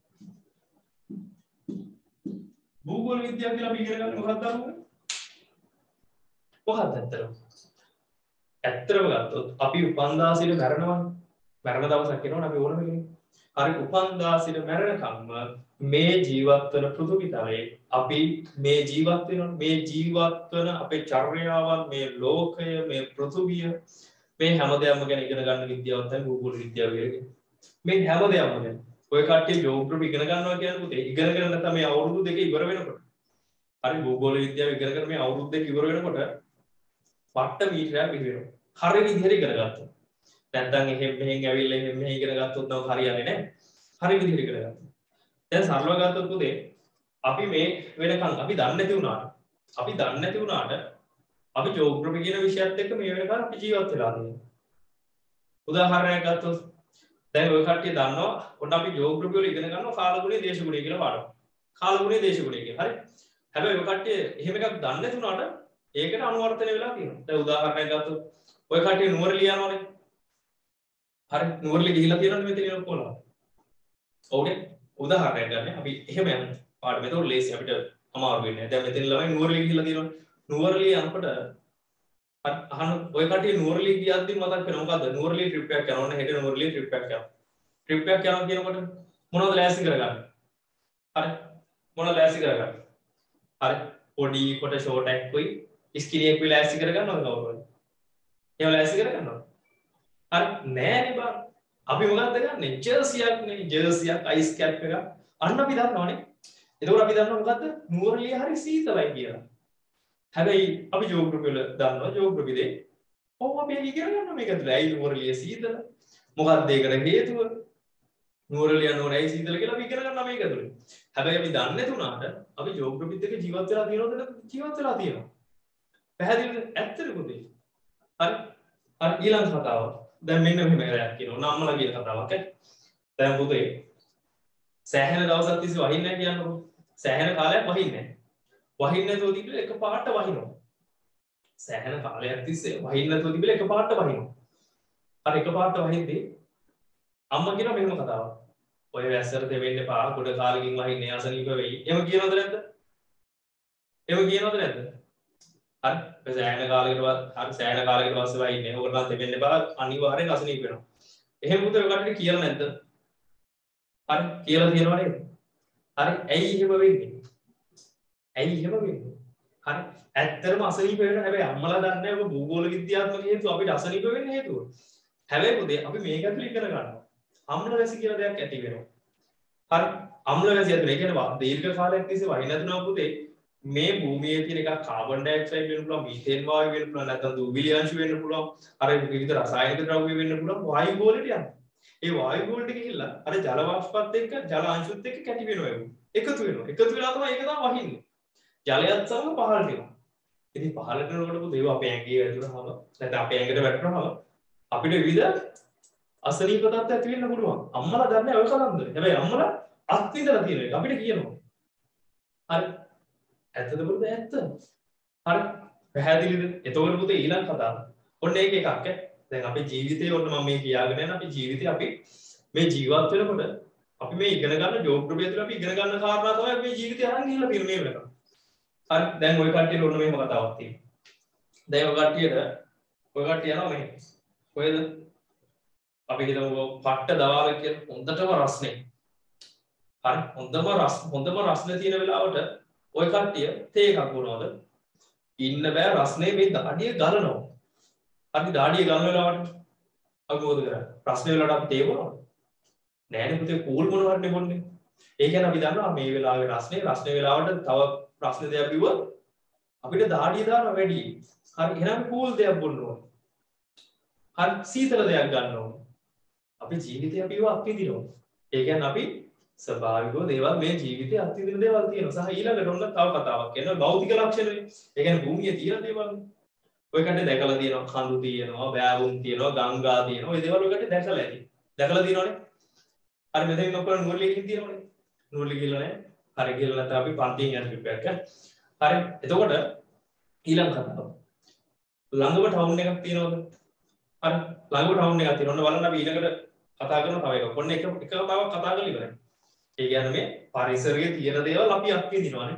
භූගෝල විද්‍යාව කියලා අපි ඉගෙන ගන්න මොකක්ද අහුවේ? මොකක්ද ඇත්තටම? ඇත්තටම ගත්තොත් අපි උපන්දා සිට මැරෙනවනේ. මැරෙන දවසක් එනවනේ අපි ඕනම කෙනෙක්. හරි උපන්දා සිට මැරෙනකම්ම මේ ජීවත් වෙන පෘථිවිතලයේ අපි මේ ජීවත් වෙන මේ ජීවත් වෙන අපේ චර්යාවන් මේ ලෝකය මේ පෘථිවිය මේ හැමදේම ගැන ඉගෙන ගන්න විද්‍යාව තමයි භූගෝල විද්‍යාව කියන්නේ. මේ හැමදේම ගැන ඔය කට්ටිය ජෝග්‍රෆි ඉගෙන ගන්නවා කියන්නේ පුතේ ඉගෙනගෙන නැත්නම් මේ අවුරුදු දෙක ඉවර වෙනකොට හරි භූගෝල විද්‍යාව ඉගෙනගෙන මේ අවුරුදු දෙක ඉවර වෙනකොට පට්ට මීටරයක් ඉවර වෙනවා. හරිය විදිහට ඉගෙන ගත්තා. නැත්නම් එහෙම මෙහෙන් ඇවිල්ලා එහෙම මෙහෙ ඉගෙන ගත්තොත් නම් හරියන්නේ නැහැ. හරිය විදිහට ඉගෙන ගත්තා. දැන් සරලව ගත්තොත් පුතේ අපි මේ වෙනකන් අපි දන්නේ නැති වුණාට අපි ජෝග්‍රෆි කියන විෂයත් එක්ක මේ වෙනකන් අපි ජීවත් වෙලා තියෙනවා. උදාහරණයක් ගත්තොත් දැන් ඔය කට්ටිය දන්නවා ඔන්න අපි ජෝග්‍රෆි වල ඉගෙන ගන්නවා කාලගුණය දේශගුණය කියලා පාඩම. කාලගුණය දේශගුණය කියලා. හරි. හැබැයි ඔය කට්ටිය එහෙම එකක් දන්නේ නැති වුණාට ඒකට අනුවර්තනය වෙලා තියෙනවා. දැන් උදාහරණයක් ගත්තොත් ඔය කට්ටිය නුවරඑළිය යනවානේ. හරි නුවරඑළිය ගිහිල්ලා තියෙනවද මෙතන ඔක්කොම? ඔව්නේ. උදාහරණයක් ගන්න අපි එහෙම යන්න පාඩම. ඒක ලේසි අපිට අමාරු වෙන්නේ නැහැ. දැන් මෙතන ළමයි නුවරඑළිය ගිහිල්ලා තියෙනවනේ. නුවරඑළිය යනකොට අහන ඔය කට්ටිය නුවරඑළිය ගියද්දි මතක් වෙන මොකද්ද? නුවරඑළිය ට්‍රිප් එකක් යනවා නේ. හෙට නුවරඑළිය ට්‍රිප් එකක් යනවා. ට්‍රිප් එකක් යනවා කියනකොට මොනවද ලෑස්ති කරගන්නේ? හරි. මොනවද ලෑස්ති කරගන්නේ? හරි. පොඩි කොට ෂෝට් එකකුයි ස්කිනි එකකුයි ලෑස්ති කරගන්නවද කවුරු හරි? එහෙම ලෑස්ති කරගන්නවද? හරි නෑනේ බං. අපි මොකක්ද ගන්නෙ? ජර්සියක් නේ. ජර්සියක් අයිස් කැප් එකක්. අන්න අපි දන්නවනේ. එතකොට අපි දන්නවා මොකද්ද? නුවරඑළිය හරි සීතලයි කියලා. හැබැයි අපි ජෝග්‍රෆි වල දන්නවා ජෝග්‍රෆි දේ. ඔව් අපි ඉගෙන ගන්නවා මේකද ඇයි නුවරඑළිය සීතල? මොකක්ද ඒකට හේතුව? නුවරලිය නුවරයි සීතල කියලා අපි ඉගෙන ගන්නවා මේක ඇතුලේ. හැබැයි අපි දන්නේ නැතුණාට අපි ජෝග්‍රෆිත් එක්ක ජීවත් වෙලා තියෙනවද නැත්නම් ජීවත් වෙලා තියෙනවා. පැහැදිලිද? ඇත්තද පුතේ? හරි. හරි ඊළඟ කතාව. දැන් මෙන්න මෙහෙම එකක් කියනවා. නම්මලා කියන කතාවක් ඈ. දැන් පුතේ සෑහෙන දවසක් තිස්සේ වහින්නේ නැහැ කියන්නකො. සෑහෙන කාලයක් වහින්නේ නැහැ. වහින්නේ නැතුව තිබිලා එකපාරට වහිනවා. සෑහෙන කාලයක් තිස්සේ වහින්නේ නැතුව තිබිලා එකපාරට වහිනවා. අර එකපාරට වහිද්දී අම්මා කියනවා මෙහෙම කතාවක්. ඔය වැස්සට දෙවෙන්න එපා ගොඩ කාලෙකින් වහින්නේ අසනීප වෙයි. එහෙම කියනවද නැද්ද? එහෙම කියනවද නැද්ද? හරි. සෑහෙන කාලයකට පස්සේ වහින්නේ. ඔකට නම් දෙවෙන්න එපා අනිවාර්යෙන් අසනීප වෙනවා. එහෙම පුතේ ඔයගොල්ලන්ට කියලා නැද්ද? හරි කියලා තියෙනව නේද? හරි ඇයි එහෙම වෙන්නේ? ඇයි එහෙම වෙන්නේ? හරි ඇත්තටම අසනීප වෙන්න හැබැයි අම්මලා දන්නේ නැහැ ඔබ භූගෝල විද්‍යාත්මක හේතුව අපිට අසනීප වෙන්න හේතුව. හැබැයි පුතේ අපි මේක ඇතුළේ ඉගෙන ගන්නවා. අම්ල වැසි කියලා දෙයක් ඇති වෙනවා. හරි අම්ල වැසි ඇතුළේ ඒ කියන්නේ දීර්ඝ කාලයක් තිස්සේ වහින නැතුණා පුතේ මේ භූමියේ තියෙන එක කාබන් ඩයොක්සයිඩ් වෙන්න පුළුවන්, මීතේන් වායු වෙන්න පුළුවන්, නැත්නම් දූවිලි අංශු වෙන්න පුළුවන්, අර විවිධ රසායනික ද්‍රව්‍ය වෙන්න පුළුවන් වායු ගෝලයට යනවා. ඒ වායු ගෝලයට ගිහිල්ලා අර ජල වාෂ්පත් එක්ක ජල අංශුත් එක්ක කැටි වෙනවා ඒක. එකතු වෙනවා. එකතු වෙලා තමයි ඒක තමයි වහින්නේ. ජලයත් සමග පහළට යනවා. ඉතින් පහළට යනකොට පුතේ ඒවා අපේ ඇඟේ වැටුනහම නැත්නම් අපේ ඇඟට වැටුනහම අපිට විවිධ අසනීප තත්ත්ව ඇති වෙන්න පුළුවන්. අම්මලා දන්නේ ඔය කලන්දර. හැබැයි අම්මලා අත්විඳලා තියෙන එක අපිට කියනවා. හරි. ඇත්තද පුතේ ඇත්ත? හරි. පැහැදිලිද? එතකොට පුතේ ඊළඟ කතාව. ඔන්න ඒක එකක් ඈ. දැන් අපේ ජීවිතේ ඔන්න මම මේ කියාගෙන යන අපේ ජීවිතේ අපි මේ ජීවත් වෙනකොට අපි මේ ඉගෙන ගන්න ජෝග්‍රෆිය තුළ අපි ඉගෙන ගන්න කාරණා තමයි මේ ජීවිතය අරන් ගිහිල්ලා තියෙන මේ වෙනකම්. හරි. දැන් ওই කට්ටියට ඔන්න මෙහෙම කතාවක් තියෙනවා. දැන් ඔය කට්ටිය යනවා මෙහෙම. කොහෙද? අපි හිතමු පට්ට දවාල කියලා හොඳටම රස්නේ. හරි හොඳම රස්නේ තියෙන වෙලාවට ඔය කට්ටිය තේ එකක් බොනවද? ඉන්න බෑ රස්නේ මේ දාඩිය ගලනවා. අපි දාඩිය ගලන වෙලාවට අපි මොකද කරන්නේ? රස්නේ වෙලාවට අපි තේ බොනවද? නෑනේ පුතේ කූල් මොනවා හරි බොන්නේ. ඒ කියන්නේ අපි දන්නවා මේ වෙලාවේ රස්නේ වෙලාවට තව රස්නේ දෙයක් බිව්වොත් අපිට දාඩිය දානවා වැඩි. හරි එහෙනම් කූල් දෙයක් බොන්න ඕනේ. හරි සීතල දෙයක් ගන්න ඕනේ. අපි ජීවිතේ අපිව අත්විඳිනවා. ඒ කියන්නේ අපි ස්වභාවිකව දේවල් මේ ජීවිතේ අත්විඳින දේවල් තියෙනවා. සහ ඊළඟට ඔන්න තව කතාවක් කියනවා භෞතික ලක්ෂණ නේ. ඒ කියන්නේ භූමියේ තියෙන දේවල්. ඔය කඩේ දැකලා තියෙනවා කඳු තියෙනවා, බෑවුම් තියෙනවා, ගංගා තියෙනවා. ඔය දේවල් ඔය කඩේ දැකලා ඇති. දැකලා තියෙනවනේ. හරි මෙතනින් ඔක්කොම නුවරලියකින් තියෙනවනේ. නුවරලිය කියලා නෑ. හරි කියලා නැත්නම් අපි පන්තියෙන් යන ට්‍රිප් එකක්. හරි. එතකොට ඊළඟ කතාව. ළඟම ටවුන් එකක් තියෙනවද? හරි. ළඟම ටවුන් එකක් තියෙනවා. ඔන්න බලන්න අපි ඊළඟට කතා කරන තව එකක්. ඔන්න එක කතාවක් කතා කරලා ඉවරයි. ඒ කියන්නේ මේ පරිසරයේ තියෙන දේවල් අපි අත්විඳිනවානේ.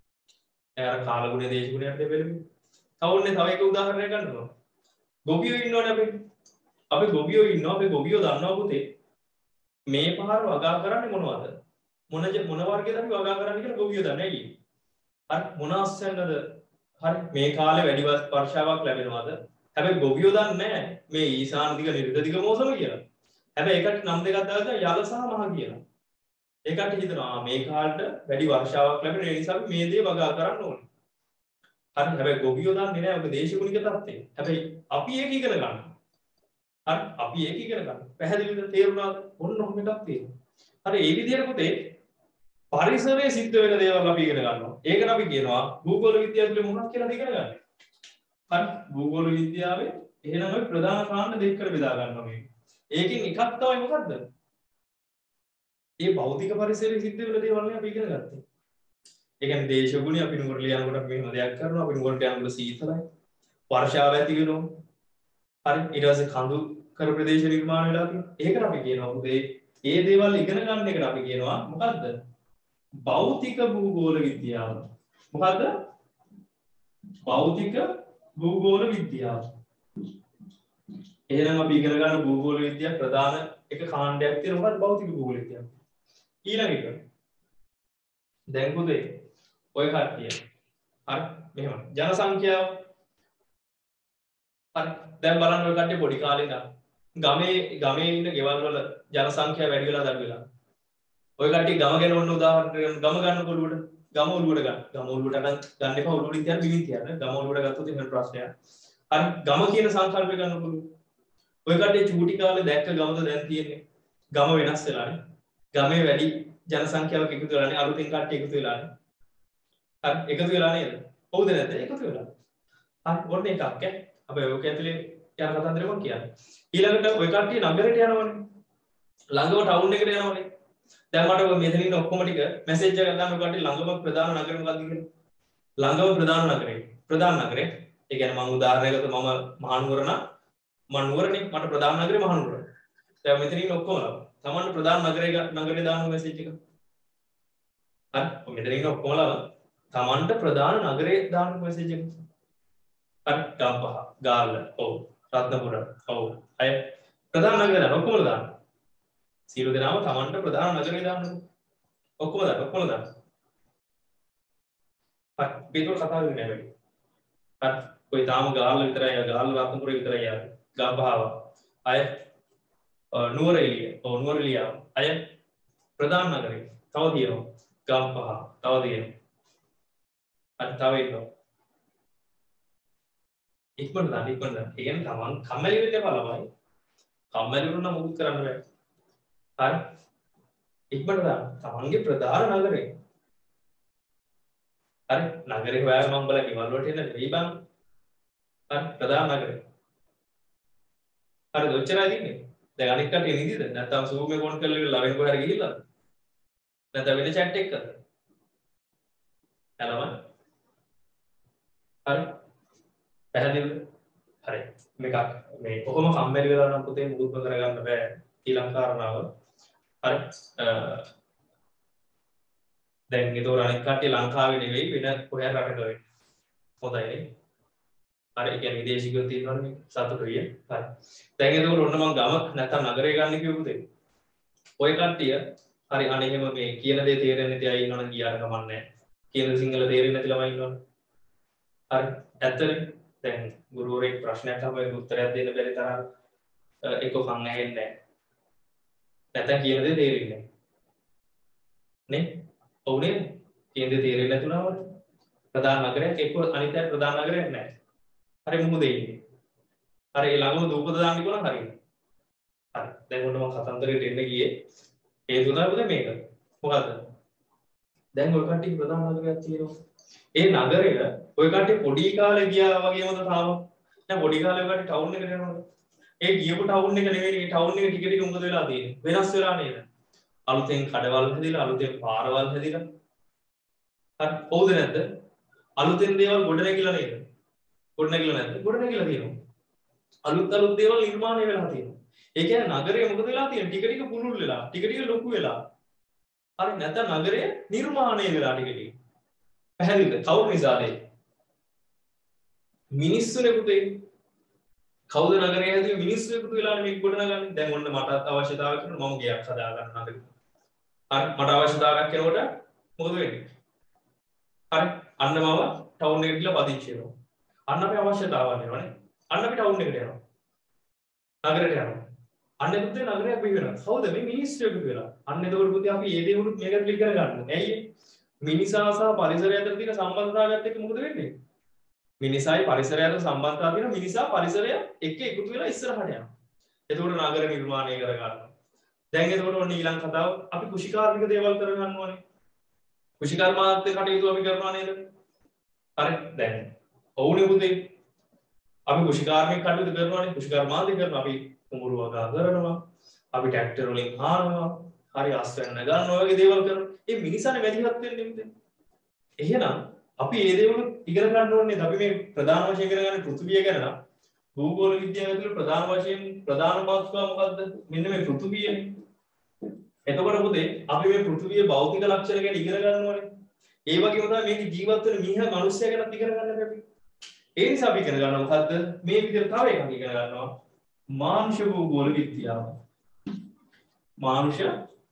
ඒ අර කාලගුණ දේශගුණයක් දෙපෙළෙන්නේ. තව එක උදාහරණයක් ගන්නවා. ගොවියෝ ඉන්නවනේ අපි. අපි ගොවියෝ ඉන්නවා. අපි ගොවියෝ දන්නවා පුතේ. මේ පහර වගා කරන්නේ මොනවද? මොන වර්ගයද අපි වගා කරන්නේ කියලා ගොවියෝ දන්නේ නැහැ. හරි මොන ආස්යන්ද? හරි මේ කාලේ වැඩි වර්ෂාවක් ලැබෙනවද? හැබැයි ගොවියෝ දන්නේ නැහැ මේ ඊශාන දිග නිර්ද දිග මෝසම කියලා. හැබැයි ඒකට නම් දෙකක් දාලා යල සහ මහ කියලා. ඒකට හිතනවා මේ කාලේ වැඩි වර්ෂාවක් ලැබෙන නිසා අපි මේ දේ වගා කරන්න ඕනේ. හරි හැබැයි ගොවියෝ දන්නේ නැහැ ඔබ දේශගුණික තත්ත්වය. හැබැයි අපි ඒක ඉගෙන ගන්නවා. හරි අපි ඒක ඉගෙන ගන්නවා. පැහැදිලිද තේරුණාද? ඔන්න ඔහොම එකක් තියෙනවා. හරි ඒ විදිහට පුතේ පරිසරයේ සිද්ධ වෙන දේවල් අපි ඉගෙන ගන්නවා. ඒකට අපි කියනවා භූගෝල විද්‍යාවේ මොනවද කියලා ඉගෙන ගන්න. හරි භූගෝල විද්‍යාවේ එහෙනම් අපි ප්‍රධාන කාණ්ඩ දෙකකට බෙදා ගන්නවා මේක. ඒකෙන් එකක් තමයි මොකද්ද? ඒ භෞතික පරිසරයේ සිද්ධ වෙන දේවල් නේ අපි ඉගෙන ගත්තේ. ඒ කියන්නේ දේශගුණي අපි නුවරට යනකොට අපි මෙහෙම දෙයක් කරනවා. අපි නුවරට යනකොට සීතලයි. වර්ෂාව ඇති වෙනවා. හරි ඊට පස්සේ කඳු කර ප්‍රදේශ නිර්මාණය වෙලා තියෙනවා. ඒකට අපි කියනවා පුතේ ඒ දේවල් ඉගෙන ගන්න එකට අපි කියනවා මොකද්ද? භෞතික භූගෝල විද්‍යාව. මොකද්ද? භෞතික භූගෝල විද්‍යාව. එහෙනම් අපි ඉගෙන ගන්න භූගෝල විද්‍යාව ප්‍රධාන එක කාණ්ඩයක් තියෙනවා. මොකක්ද භෞතික භූගෝල විද්‍යාව? ඊළඟ එක. දැන් පුතේ ඔය කට්ටිය. හරි මෙහෙම ජන සංඛ්‍යාව. හරි දැන් බලන්න ඔය කට්ටිය පොඩි කාලේ ඉඳන් ගමේ ඉන්න ගෙවල් වල ජන සංඛ්‍යාව වැඩි වෙලා දඩු වෙලා. ඔය කට්ටිය ගම ගැන ඔන්න උදාහරණයක් ගම ගන්න කොළුවට ගම ඔළුවට ගන්න. ගම ඔළුවට ගන්න එපා ඔළුවට තියන්න බිමින් තියන්න. ගම ඔළුවට ගත්තොත් එහෙම ප්‍රශ්නයක්. හරි ගම කියන සංකල්පය ගන්න පුළුවන්. ඔය කට්ටිය චූටි කාලේ දැක්ක ගමද දැන් තියෙන්නේ. ගම වෙනස් වෙලානේ. ගමේ වැඩි ජන සංඛ්‍යාවක් එකතු වෙලානේ අලුතින් කට්ටිය එකතු වෙලානේ. හරි එකතු වෙලා නේද? හවුද නැද්ද? එකතු වෙලා. හරි ඔන්න එකක් ඈ. අපි ඔක ඇතුලේ යන කතන්දරේ මම කියන්නේ. ඊළඟට ඔය කට්ටිය නගරයට යනවනේ. ළඟම ටවුන් එකට යනවනේ. දැන් මට මෙතන ඉන්න ඔක්කොම ටික මැසේජ් එකක් දාන්න ඔය කට්ටිය ළඟම ප්‍රධාන නගරය මොකක්ද කියලා. ළඟම ප්‍රධාන නගරය. ප්‍රධාන නගරය. ඒ කියන්නේ මම උදාහරණයකට මම මහනුවර නම් මම නුවරනේ මට ප්‍රධාන නගරේ මහනුවර. දැන් මෙතන ඉන්න ඔක්කොම තමන්ට ප්‍රධාන නගරේ දාන්න මැසේජ් එක. හරි මෙතන ඉන්න ඔක්කොම තමන්ට ප්‍රධාන නගරේ දාන්න මැසේජ් එක. හරි ගම්පහ ගාල්ල ඔව් රත්නපුර ඔව් අය ප්‍රධාන නගරේ දාන්න ඔක්කොම දාන්න. සියලු දෙනාම තමන්ට ප්‍රධාන නගරේ දාන්න. ඔක්කොම දාන්න. හරි පිටු කතා වෙන්නේ නැහැ වැඩි. හරි කොයි තාම ගාල්ල විතරයි ගාල්ල රත්නපුර විතරයි යාර. ගම්පහව අය නුවර එළිය ඔව් නුවර එළිය අය ප්‍රධාන නගරේ තව තියෙනවා ගම්පහ තව තියෙනවා. හරි තව ඉන්නවා. ඉක්මනට දාන්න. ඒ කියන්නේ තමන් කම්මැලි වෙන්න එපා ළමයි. කම්මැලි වුණා මොකුත් කරන්න බෑ. හරි. ඉක්මනට දාන්න. තමන්ගේ ප්‍රධාන නගරේ. හරි. නගරේ හොයාගෙන මම බලලා ගෙවල් වලට එන්න නෙවෙයි බං. හරි. ප්‍රධාන නගරේ. හරිද? ඔච්චරයි තින්නේ. දැන් අනික් කටේ නිදිද? නැත්නම් Zoom එක ඔන් කරලා ඉවරලා ලවෙන් කොහේ හරි ගිහිල්ලාද? නැත්නම් වෙන chat එකකද? ළමයි. හරි. පැහැදිලිද? හරි. මේක මේ කොහොම කම්මැලි වෙලා නම් පුතේ මුකුත්ම කරගන්න බෑ. ඊළඟ කාරණාව. හරි. දැන් ඒතකොට අනිත් කට්ටිය ලංකාවේ නෙවෙයි වෙන කොහේ රටක වෙන්නේ. හොඳයි. හරි. ඒ කියන්නේ විදේශිකයෝ තියෙනවනේ සතුටුයි. හරි. දැන් ඒතකොට ඔන්න මම ගම නැත්නම් නගරය ගන්න කිව්ව පුතේ. ඔය කට්ටිය හරි අනේ එහෙම මේ කියන දේ තේරෙන්නේ නැති අය ඉන්නවනම් ගියාට කමක් නැහැ. කියන සිංහල තේරෙන්නේ නැති ළමයි ඉන්නවනේ. හරි. ඇත්තනේ. දැන් ගුරුවරයෙක් ප්‍රශ්නයක් අහුවෙ උත්තරයක් දෙන්න බැරි තරම් එක කන් ඇහෙන්නේ නැහැ. නැත්නම් කියන දේ තේරෙන්නේ නැහැ. නේ? ඔව් නේද? කියන දේ තේරෙන්නේ නැතුනම ප්‍රධාන නගරයක් එක්ක අනිත් අය ප්‍රධාන නගරයක් නැහැ. හරි මොකද ඉන්නේ? හරි ඒ ළඟම දූපත දාන්න කිව්වනම් හරියන්නේ. හරි. දැන් ඔන්න මම කතන්දරයට එන්න ගියේ. ඒ තුනයි මේක. මොකද්ද? දැන් ඔය කට්ටිය ප්‍රධාන නගරයක් තියෙනවා. ඒ නගරෙට ඔය කට්ටිය පොඩි කාලේ ගියා වගේමද තාම? දැන් පොඩි කාලේ ඔය කට්ටිය ටවුන් එකට යනවද? ඒ ගියපු ටවුන් එක නෙවෙයි ඒ ටවුන් එක ටික ටික මොකද වෙලා තියෙන්නේ? වෙනස් වෙලා නේද? අලුතෙන් කඩවල් හැදිලා අලුතෙන් පාරවල් හැදිලා. හරි. හවුද නැද්ද? අලුතෙන් දේවල් ගොඩනැගිලා නේද? ගොඩනැගිලා නැද්ද? ගොඩනැගිලා තියෙනවා. අලුත් දේවල් නිර්මාණය වෙලා තියෙනවා. ඒ කියන්නේ නගරය මොකද වෙලා තියෙන්නේ? ටික ටික පුළුල් වෙලා, ටික ටික ලොකු වෙලා. හරි නැත්නම් නගරය නිර්මාණය වෙලා ටික ටික. පැහැදිලිද? කවුරු නිසාද? මිනිස්සුනේ පුතේ. කවුද නගරය හැදුවේ? මිනිස්සු එකතු වෙලානේ මේක ගොඩනගන්නේ. දැන් ඔන්න මටත් අවශ්‍යතාවයක් වෙනවා මම ගයක් හදා ගන්න නගරේ. හරි මට අවශ්‍යතාවයක් වෙනකොට මොකද වෙන්නේ? හරි අන්න මම ටවුන් එකට ගිහලා පදිංචි වෙනවා. අන්න අපේ අවශ්‍යතාවයක් වෙනවනේ. අන්න අපි ටවුන් එකට යනවා. නගරයට යනවා. අන්න පුතේ නගරයක් බිහි වෙනවා. කවුද මේ මිනිස්සු එකතු වෙලා? අන්න එතකොට පුතේ අපි මේ දේ උඩ මේකට ක්ලික් කරගන්නවා. ඇයි ඒ? මිනිසා සහ පරිසරය අතර තියෙන සම්බන්ධතාවයත් එක්ක මොකද වෙන්නේ? මිනිසායි පරිසරය අතර සම්බන්ධතාවය තියෙන මිනිසා පරිසරය එක්ක එකතු වෙලා ඉස්සරහට යනවා. එතකොට නගර නිර්මාණය කර ගන්නවා. දැන් එතකොට ඔන්න ඊළඟ කතාව අපි කුෂිකාර්මික දේවල් කර ගන්නවානේ. කුෂිකර්මාන්තේ කටයුතු අපි කරනවා නේද? හරි දැන් ඔවුනේ පුතේ. අපි කුෂිකාර්මික කටයුතු කරනවානේ. කුෂිකර්මාන්තේ කරනවා අපි කුඹුරු වගා කරනවා. අපි ට්‍රැක්ටර් වලින් හාරනවා. හරි අස්වැන්න ගන්නවා වගේ දේවල් කරනවා. මේ මිනිසානේ මැදිහත් වෙන්නේ පුතේ. එහෙනම් අපි මේ දේවල් ඉගෙන ගන්න ඕනේ. අපි මේ ප්‍රධාන වශයෙන් ඉගෙන ගන්න පෘථිවිය ගැන නම් භූගෝල විද්‍යාව ඇතුළේ ප්‍රධාන වශයෙන් ප්‍රධාන මාතෘකාව මොකද්ද? මෙන්න මේ පෘථිවියනේ. එතකොට පුතේ අපි මේ පෘථිවියේ භෞතික ලක්ෂණ ගැන ඉගෙන ගන්න ඕනේ. ඒ වගේම තමයි මේක ජීවත් වෙන මිනිහා මිනිස්සයා ගැනත් ඉගෙන ගන්න අපි. ඒ නිසා අපි ඉගෙන ගන්නවා මොකද්ද? මේ විදිහට තව එකක් ඉගෙන ගන්නවා. මානුෂ භූගෝල විද්‍යාව. මානුෂ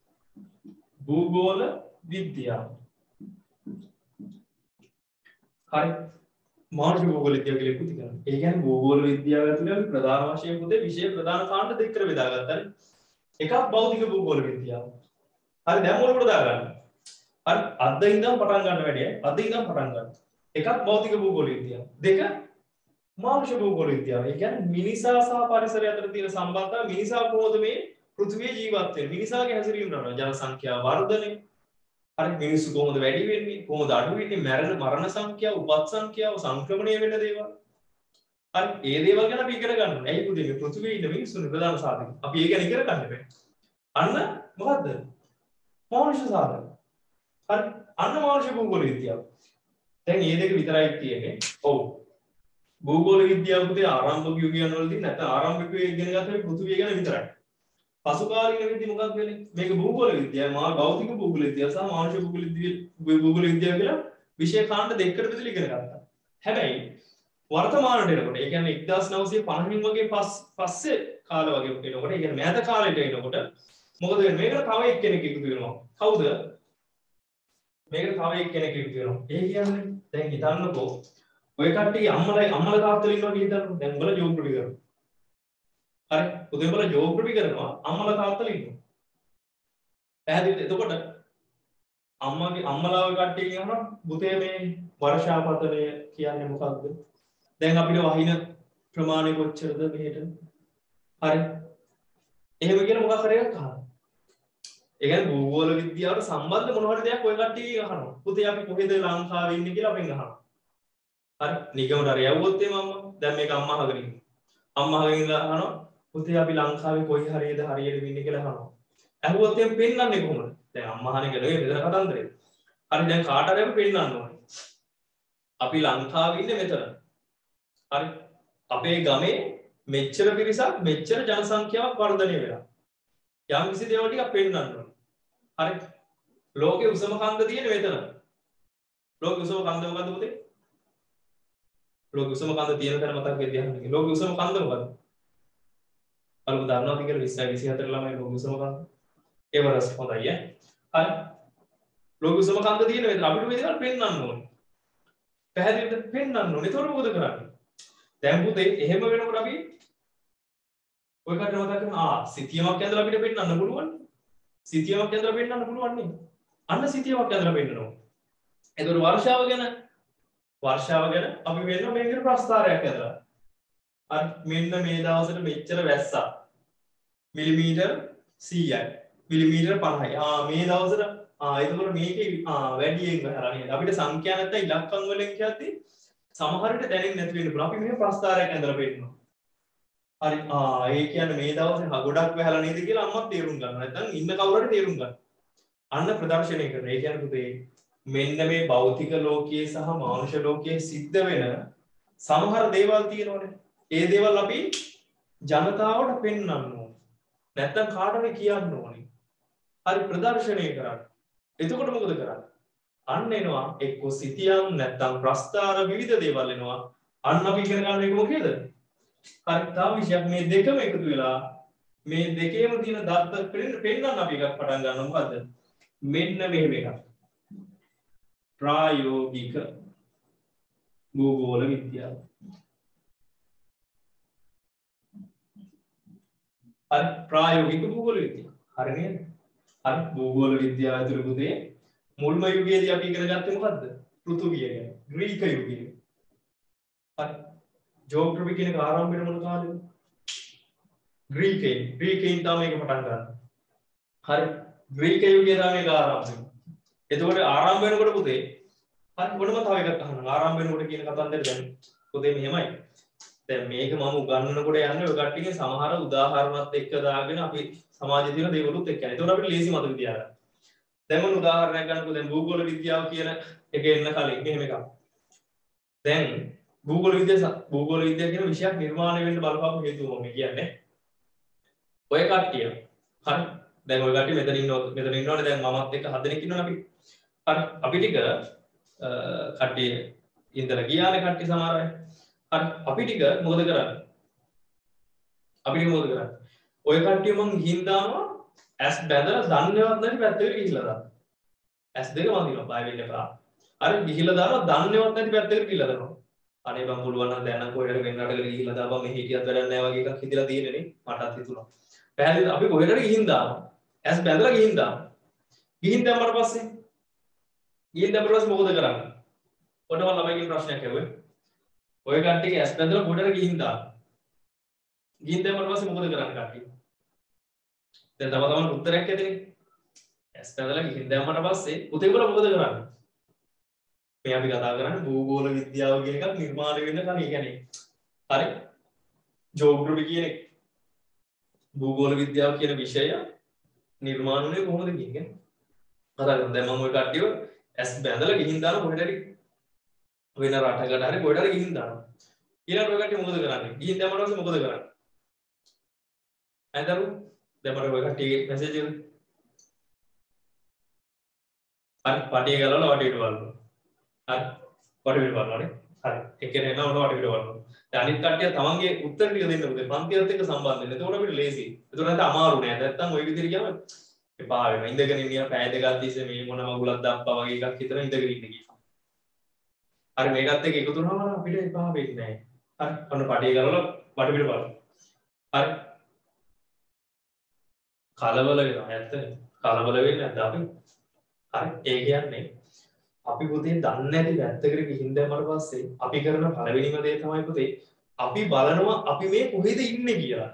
භූගෝල විද්‍යාව. හරි මානුෂ භූගෝල විද්‍යාව කියලා පුතේ කරන්නේ. ඒ කියන්නේ භූගෝල විද්‍යාව ඇතුළේ අපි ප්‍රධාන වශයෙන් පුතේ විෂය ප්‍රධාන කාණ්ඩ දෙකකට බෙදාගත්තා. එකක් භෞතික භූගෝල විද්‍යාව. හරි දැන් මොකටද දාගන්න? හරි අද ඉඳන් පටන් ගන්න වැඩේ. අද ඉඳන් පටන් ගන්න. එකක් භෞතික භූගෝල විද්‍යාව. දෙක මානුෂ භූගෝල විද්‍යාව. ඒ කියන්නේ මිනිසා සහ පරිසරය අතර තියෙන සම්බන්ධතාවය මිනිසා කොහොමද මේ පෘථිවියේ ජීවත් වෙන මිනිසාගේ හැසිරීම කරනවා ජන සංඛ්‍යාව වර්ධනය හරි මිනිස්සු කොහොමද වැඩි වෙන්නේ කොහොමද අඩු වෙන්නේ මරණ සංඛ්‍යාව උපත් සංඛ්‍යාව සංක්‍රමණය වෙන දේවල් හරි ඒ දේවල් ගැන අපි ඉගෙන ගන්න ඕනේ ඇයි පුතේ මේ පෘථිවියේ ඉන්න මිනිස්සුන්ගේ ප්‍රධාන සාධක අපි ඒ ගැන ඉගෙන ගන්න බෑ අන්න මොකද්ද මානුෂ සාධක හරි අන්න මානුෂ භූගෝල විද්‍යාව දැන් මේ දෙක විතරයි තියෙන්නේ ඔව් භූගෝල විද්‍යාව පුතේ ආරම්භක යුගයන් වලදී නැත්නම් ආරම්භක යුගයේ ඉගෙන ගන්න පෘථිවිය ගැන විතරයි පසුකාලීන වෙද්දී මොකක්ද වෙන්නේ මේක භූගෝල විද්‍යාව මහා භෞතික භූගෝල විද්‍යාව සහ මානුෂ භූගෝල විද්‍යාව කියලා විෂය කාණ්ඩ දෙකකට බෙදලා ඉගෙන ගත්තා හැබැයි වර්තමානට එනකොට ඒ කියන්නේ 1950 වගේ පස්සේ කාල වගේ එනකොට ඒ කියන්නේ මෑත කාලෙට එනකොට මොකද වෙන්නේ මේකට තව එක්කෙනෙක් එකතු වෙනවා කවුද මේකට තව එක්කෙනෙක් එකතු වෙනවා ඒ කියන්නේ දැන් හිතන්නකෝ ඔය කට්ටිය අම්මලා තාත්තලා ඉන්නවා කියලා හිතන්න දැන් උඹලා ජෝග්‍රෆි කරනවා හරි පුතේ උඹලා ජෝග්‍රෆි කරනවා අම්මලා තාත්තලා ඉන්නවා පැහැදිලිද එතකොට අම්මලාව කට්ටිය කියනවා පුතේ මේ වර්ෂාපතනය කියන්නේ මොකක්ද දැන් අපිට වහින ප්‍රමාණය කොච්චරද මෙහෙට හරි එහෙම කියන මොකක් හරි එකක් අහනවා ඒ කියන්නේ භූගෝල විද්‍යාවට සම්බන්ධ මොන හරි දෙයක් ඔය කට්ටිය අහනවා පුතේ අපි කොහෙද ලංකාවේ ඉන්නේ කියලා අපෙන් අහනවා හරි නිගමනට හරි යවුවොත් එම අම්මා දැන් මේක අම්මා අහගෙන ඉන්නේ අම්මා අහගෙන ඉඳලා අහනවා පුතේ අපි ලංකාවේ කොයි හරියද හරියට ඉන්නේ කියලා අහනවා අහුවොත් එම් පෙන්නන්නේ කොහොමද දැන් අම්මා අහන එක නෙවෙයි මෙතන කතන්දරේ හරි දැන් කාට හරි අපි පෙන්නන්න ඕනේ අපි ලංකාවේ ඉන්නේ මෙතන හරි අපේ ගමේ මෙච්චර පිරිසක් මෙච්චර ජනසංඛ්‍යාවක් වර්ධනය වෙලා යම් කිසි දේවල් ටිකක් පෙන්නන්න ඕනේ හරි ලෝකේ උසම කන්ද තියෙන්නේ මෙතන ලෝකේ උසම කන්ද මොකද්ද පුතේ ලෝක උසම කන්ද තියෙන තැන මතක් වෙද්දී අහන්නේ ලෝක උසම කන්ද මොකද්ද? බලමු දන්නවද කියලා 20 24 ළමයි ලෝක උසම කන්ද. එවරස් හොඳයි ඈ. හරි. ලෝක උසම කන්ද තියෙන වෙලාව අපිට මේ දේවල් පෙන්වන්න ඕනේ. පැහැදිලිද පෙන්වන්න ඕනේ. ඒතකොට මොකද කරන්නේ? දැන් පුතේ එහෙම වෙනකොට අපි ඔය කට මතක් කරන සිතියමක් ඇඳලා අපිට පෙන්වන්න පුළුවන්. සිතියමක් ඇඳලා පෙන්වන්න පුළුවන් නේ. අන්න සිතියමක් ඇඳලා පෙන්වනවා. ඒතකොට වර්ෂාව ගැන අපි වෙන මේකට ප්‍රස්ථාරයක් ඇදලා හරි මෙන්න මේ දවසට මෙච්චර වැස්සා මිලිමීටර් 100යි මිලිමීටර් 50යි මේ දවසට එතකොට මේකේ වැඩියෙන් ගහලා නේද අපිට සංඛ්‍යා නැත්නම් ඉලක්කම් වලින් කියද්දි සමහර විට දැනෙන්නේ නැති වෙන්න පුළුවන් අපි මෙහෙම ප්‍රස්ථාරයක් ඇදලා පෙන්නනවා හරි ඒ කියන්නේ මේ දවසේ ගොඩක් වැහලා නේද කියලා අම්මත් තේරුම් ගන්නවා නැත්නම් ඉන්න කවුරු හරි තේරුම් ගන්නවා අන්න ප්‍රදර්ශනය කරනවා ඒ කියන්නේ පුතේ මෙන්න මේ භෞතික ලෝකයේ සහ මානුෂ ලෝකයේ සිද්ධ වෙන සමහර දේවල් තියෙනවනේ. ඒ දේවල් අපි ජනතාවට පෙන්වන්න ඕනේ. නැත්තම් කාටද කියන්න ඕනේ. හරි ප්‍රදර්ශනය කරන්න. එතකොට මොකද කරන්නේ? අන්න එනවා එක්ක සිතියම් නැත්තම් ප්‍රස්තාර විවිධ දේවල් එනවා. අන්න අපි ඉගෙන ගන්න එක මොකේද? හරි තව විශයක් මේ දෙකම එකතු වෙලා මේ දෙකේම තියෙන දත්ත පෙන්වන්න අපි එකක් පටන් ගන්නවා මොකද්ද? මෙන්න මෙහෙම එකක්. ප්‍රායෝගික භූගෝල විද්‍යාව. හරි ප්‍රායෝගික භූගෝල විද්‍යාව. හරි නේද? හරි භූගෝල විද්‍යාව ඇතුළේ පුතේ මුල්ම යුගයේදී අපි ඉගෙන ගත්තේ මොකද්ද? පෘථුවිය ගැන. ග්‍රීක යුගයේ. හරි. ජෝග්‍රෆි කියන එක ආරම්භ වෙන මොන කාලෙද? ග්‍රීකයෙන් තමයි මේක පටන් ගන්න. හරි. ග්‍රීක යුගයේ තමයි මේක ආරම්භ වෙන්නේ. එතකොට ආරම්භ වෙනකොට පුතේ හරි මොනම තව එකක් අහනවා ආරම්භ වෙනකොට කියන කතන්දර දැන් පුතේ මෙහෙමයි දැන් මේක මම උගන්වනකොට යන්නේ ඔය කට්ටියගේ සමහර උදාහරණත් එක්ක දාගෙන අපි සමාජයේ තියෙන දේවලුත් එක්ක යනවා. ඒතකොට අපිට ලේසි මතක තියාගන්න. දැන් මොන උදාහරණයක් ගන්නකො දැන් භූගෝල විද්‍යාව කියන එක එන්න කලින් මෙහෙම එකක්. දැන් භූගෝල විද්‍යාව කියන විෂයක් නිර්මාණය වෙන්න බලපාපු හේතුව මම කියන්නේ. ඔය කට්ටිය හරි දැන් ඔය කට්ටිය මෙතන ඉන්නවනේ දැන් මමත් එක්ක 7 දෙනෙක් ඉන්නවනේ අපි. හරි අපි ටික කට්ටිය ඉඳලා ගියානේ කට්ටිය සමහර අය. හරි අපි ටික මොකද කරන්නේ? ඔය කට්ටිය මං ගිහින් දානවා ඇස් බැඳලා දන්නේවත් නැති පැත්තකට ගිහිල්ලා දානවා. ඇස් දෙක වදිනවා බය වෙන්න එපා. හරි ගිහිල්ලා දානවා දන්නේවත් නැති පැත්තකට ගිහිල්ලා දානවා. අනේ බං පුළුවන් නම් දැන් නම් කොහෙද වෙන්නටද ගිහිල්ලා දාපන් මේ හිටියත් වැඩක් නැහැ වගේ එකක් හිතලා තියෙන්නේ නේ මටත් හිතුණා. පැහැදිලිද අපි කොහෙද ගිහින් දානවා. ඇස් බැඳලා ගිහින් දානවා. ගිහින් දැම්මට පස්සේ මොකද කරන්නේ? ඔන්න මම ළමයිගෙන් ප්‍රශ්නයක් ඇහුවේ. ඔය කට්ටියගේ ඇස් බැඳලා ගොඩට ගිහින් දානවා. ගිහින් දැම්මට පස්සේ මොකද කරන්නේ කට්ටිය? දැන් තව තවත් උත්තරයක් ඇදෙන්නේ. ඇස් බැඳලා ගිහින් දැම්මට පස්සේ පුතේ උඹලා මොකද කරන්නේ? මේ අපි කතා කරන්නේ භූගෝල විද්‍යාව කියන එකක් නිර්මාණය වෙන්න කලින්. ඒ කියන්නේ හරි ජෝග්‍රෆි කියන එක භූගෝල විද්‍යාව කියන විෂය නිර්මාණය වෙන්නේ කොහොමද කියන්නේ? කතා කරමු. දැන් මම ඔය කට්ටිය ඇස් බැඳලා ගිහින් දාන කොහෙට හරි වෙන රටකට හරි කොහෙට හරි ගිහින් දානවා. ඊළඟ ඔය කට්ටිය මොකද කරන්නේ? ගිහින් දැම්මට පස්සේ මොකද කරන්නේ? ඇඳරු දැම්මට ඔය කට්ටියගේ මැසේජ් එක හරි පටිය ගලවලා වටේට බලනවා. හරි වටේට බලනවානේ. හරි එක්කෙනා එනවා උඩ වටේට බලනවා. දැන් අනිත් කට්ටිය තමන්ගේ උත්තර ටික දෙන්න පුතේ. පන්තියත් එක්ක සම්බන්ධ වෙන්න. එතකොට අපිට ලේසි. එතකොට නැත්නම් අමාරු නෑ. නැත්නම් ওই විදිහට ගියාම එපා වෙනවා. ඉඳගෙන ඉන්න පැය දෙකක් තිස්සේ මේ මොන මගුලක් දාප්පා වගේ එකක් හිතන ඉඳගෙන ඉන්න කියනවා. හරි මේකත් එක්ක එකතු වුණාම අපිට එපා වෙන්නේ නෑ. හරි ඔන්න පටිය ගලවලා වටේට බලනවා. හරි කලබල වෙනවා. ඇත්තනේ. කලබල වෙන්නේ නැද්ද අපි? හරි ඒ කියන්නේ අපි පුතේ දන්නේ නැති පැත්තකට ගිහින් දැම්මට පස්සේ අපි කරන පළවෙනිම දේ තමයි පුතේ අපි බලනවා අපි මේ කොහෙද ඉන්නේ කියලා.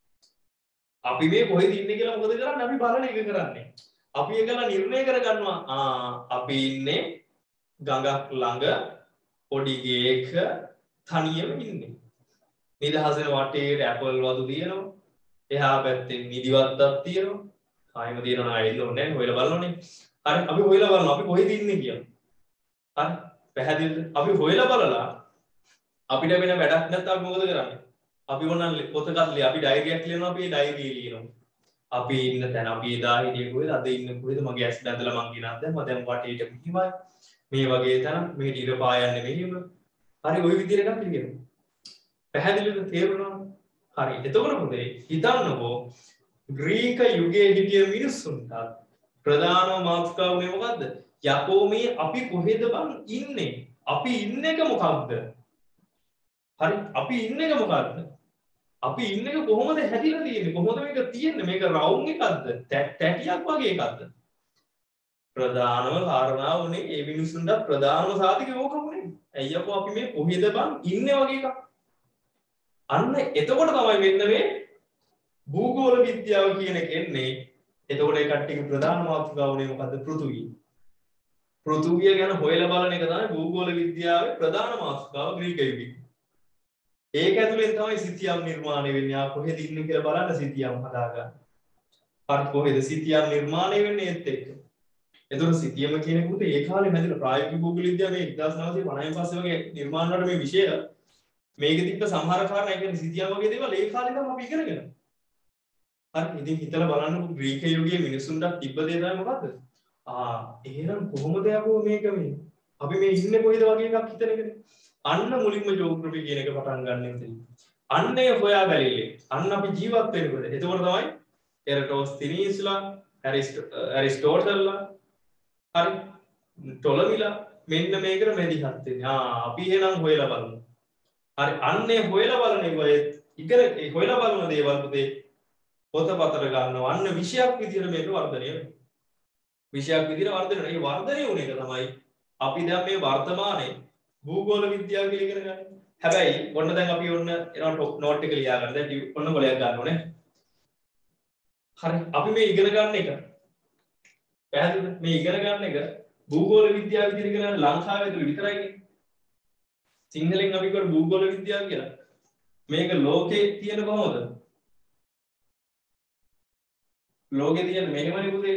අපි මේ කොහෙද ඉන්නේ කියලා මොකද කරන්නේ? අපි බලන එක කරන්නේ. අපි ඒකලා නිර්ණය කරගන්නවා අපි ඉන්නේ ගඟක් ළඟ පොඩි ගේක තනියම ඉන්නේ. නිදහසෙන වටේට ඇපල් වතු තියෙනවා. එහා පැත්තේ නිදිවත්තක් තියෙනවා. ආයෙම තියෙනවා නෑ එන්න ඕනේ නැහැ. හොයලා බලනෝනේ. හරි අපි හොයලා බලනවා අපි කොහෙද ඉන්නේ කියලා. හරි පැහැදිලිද? අපි හොයලා බලලා අපිට වෙන වැඩක් නැත්නම් අපි මොකද කරන්නේ? අපි ඕනනම් පොතකට අපි ඩයරියක් ලියනවා අපි ඒ ඩයරිය ලියනවා. අපි ඉන්න තැන අපි එදා හිටියේ කොහෙද අද ඉන්නේ කොහෙද මගේ ඇස් බැඳලා මං ගෙනත් දැම්මා දැන් වටේට මෙහිමයි මේ වගේ තැන මේ ඩිර පායන්නේ මෙහිම. හරි ওই විදිහට එකක් පිළිගන්න. පැහැදිලිද තේරුණාද? හරි එතකොට මොකද හිතන්නකෝ ග්‍රීක යුගයේ හිටිය මිනිස්සුන්ට ප්‍රධානම මාතෘකාව මේ මොකද්ද? යකෝ මේ අපි කොහෙද බං ඉන්නේ? අපි ඉන්න එක මොකක්ද? හරි අපි ඉන්න එක මොකක්ද? අපි ඉන්න එක කොහොමද හැදිලා තියෙන්නේ? කොහොමද මේක තියෙන්නේ? මේක රවුම් එකක්ද? තැටියක් වගේ එකක්ද? ප්‍රධානම කාරණාව උනේ ඒ මිනිස්සුන්ට ප්‍රධානම සාධකය ඕකමනේ. ඇයි අපෝ අපි මේ කොහෙද බං ඉන්නේ වගේ එකක්. අන්න එතකොට තමයි වෙන්න මේ භූගෝල විද්‍යාව කියන එක එන්නේ. එතකොට ඒ කට්ටියගේ ප්‍රධාන මාතෘකාව උනේ මොකද්ද? පෘථුවිය. පෘථුවිය ගැන හොයලා බලන එක තමයි භූගෝල විද්‍යාවේ ප්‍රධාන මාතෘකාව ග්‍රීක යුගයේ. ඒක ඇතුලෙන් තමයි සිතියම් නිර්මාණය වෙන්නේ. ආ කොහෙද ඉන්නේ කියලා බලන්න සිතියම් හදාගන්න. හරි කොහෙද සිතියම් නිර්මාණය වෙන්නේ ඒත් එක්ක. එතකොට සිතියම කියන කුට ඒ කාලේ හැදෙන ප්‍රායෝගික භූගෝල විද්‍යාව මේ 1950 පස්සේ වගේ නිර්මාණ වලට මේ විෂය මේකේ තිබ්බ සමහර කාරණා ඒ කියන්නේ සිතියම් වගේ දේවල් ඒ කාලේ තමයි අපි ඉගෙනගෙන. හරි ඉතින් හිතලා බලන්නකො ග්‍රීක යුගයේ මිනිසුන්ට තිබ්බ දේ තමයි මොකද්ද? එහෙනම් කොහොමද යකෝ මේක මේ අපි මේ ඉන්නේ කොහෙද වගේ එකක් හිතන එකනේ. අන්න මුලින්ම ජෝග්‍රෆි කියන එක පටන් ගන්න ඉතින්. අන්න ඒ හොයා බැලීලේ. අන්න අපි ජීවත් වෙනකොට. එතකොට තමයි එරටෝස්තිනීස්ලා, ඇරිස්ටෝටල්ලා, හරි ටොලමිලා මෙන්න මේකට මැදිහත් වෙන්නේ. අපි එහෙනම් හොයලා බලමු. හරි අන්නේ හොයලා බලන ඒවා ඉගෙන හොයලා බලන දේවල් පුතේ පොතපතට ගන්නවා. අන්න විෂයක් විදිහට මේක වර්ධනය වෙනවා. විෂයක් විදිහට වර්ධනය වෙනවා. මේ වර්ධනය වුණ එක තමයි අපි දැන් මේ වර්තමානයේ භූගෝල විද්‍යාව කියලා ඉගෙන ගන්න. හැබැයි ඔන්න දැන් අපි ඔන්න එනවා නෝට් එක ලියා ගන්න. දැන් ඔන්න කොලයක් ගන්න ඕනේ. හරි අපි මේ ඉගෙන ගන්න එක පැහැදිලිද? මේ ඉගෙන ගන්න එක භූගෝල විද්‍යාව විදිහට ඉගෙන ගන්න ලංකාවේ ඇතුළේ විතරයි. සිංහලෙන් අපි කර භූගෝල විද්‍යාව කියලා. මේක ලෝකේ තියෙන කොහොමද? ලෝකේ තියෙන මෙහෙමනේ පුතේ.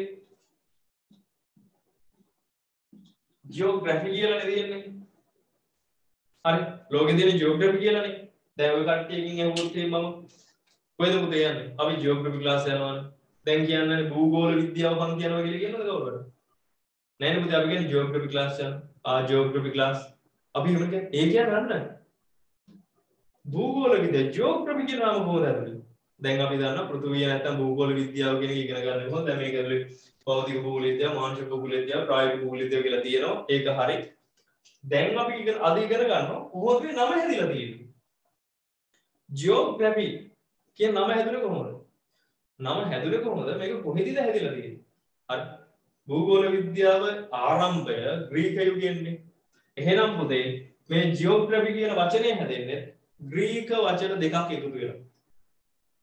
ජියෝග්‍රැෆි කියලානේ තියෙන්නේ. හරි ලෝකේ තියෙන ජියෝග්‍රැෆි කියලානේ. දැන් ඔය කට්ටියකින් අහුවොත් මම කොහෙද පුතේ යන්නේ? අපි ජියෝග්‍රැෆි ක්ලාස් යනවානේ. දැන් කියන්නේ භූගෝල විද්‍යාව පන්ති යනවා කියලා කියනවද කවුරුහරි? නෑනේ පුතේ අපි කියන්නේ ජියෝග්‍රැෆි ක්ලාස් යනවා. ජියෝග්‍රැෆි ක්ලාස් අපි එහෙම කියන්නේ ඒ කියන්නේ නන්න. භූගෝල විද්‍යාව ජියෝග්‍රැෆි කියන නම කොහොමද ඇතුලේ? දැන් අපි දන්නවා පෘථිවිය නැත්තම් භූගෝල විද්‍යාව කියන එක ඉගෙන ගන්න කොහොමද? දැන් මේක ඇතුලේ භෞතික භූගෝල විද්‍යාව, මානසික භූගෝල විද්‍යාව, ප්‍රායෝගික භූගෝල විද්‍යාව කියලා තියෙනවා. ඒක හරි. දැන් අපි අද ඉගෙන ගන්නවා කොහොමද මේ නම හැදිලා තියෙන්නේ? ජියෝග්‍රැෆි කියන නම හැදුනේ කොහොමද? නම හැදුනේ කොහොමද? මේක කොහෙදද හැදිලා තියෙන්නේ? හරි. භූගෝල විද්‍යාව ආරම්භය ග්‍රීක යුගයෙන්නේ. එහෙනම් පුතේ මේ ජියෝග්‍රැෆි කියන වචනේ හැදෙන්නේ ග්‍රීක වචන දෙකක් එකතු වෙලා.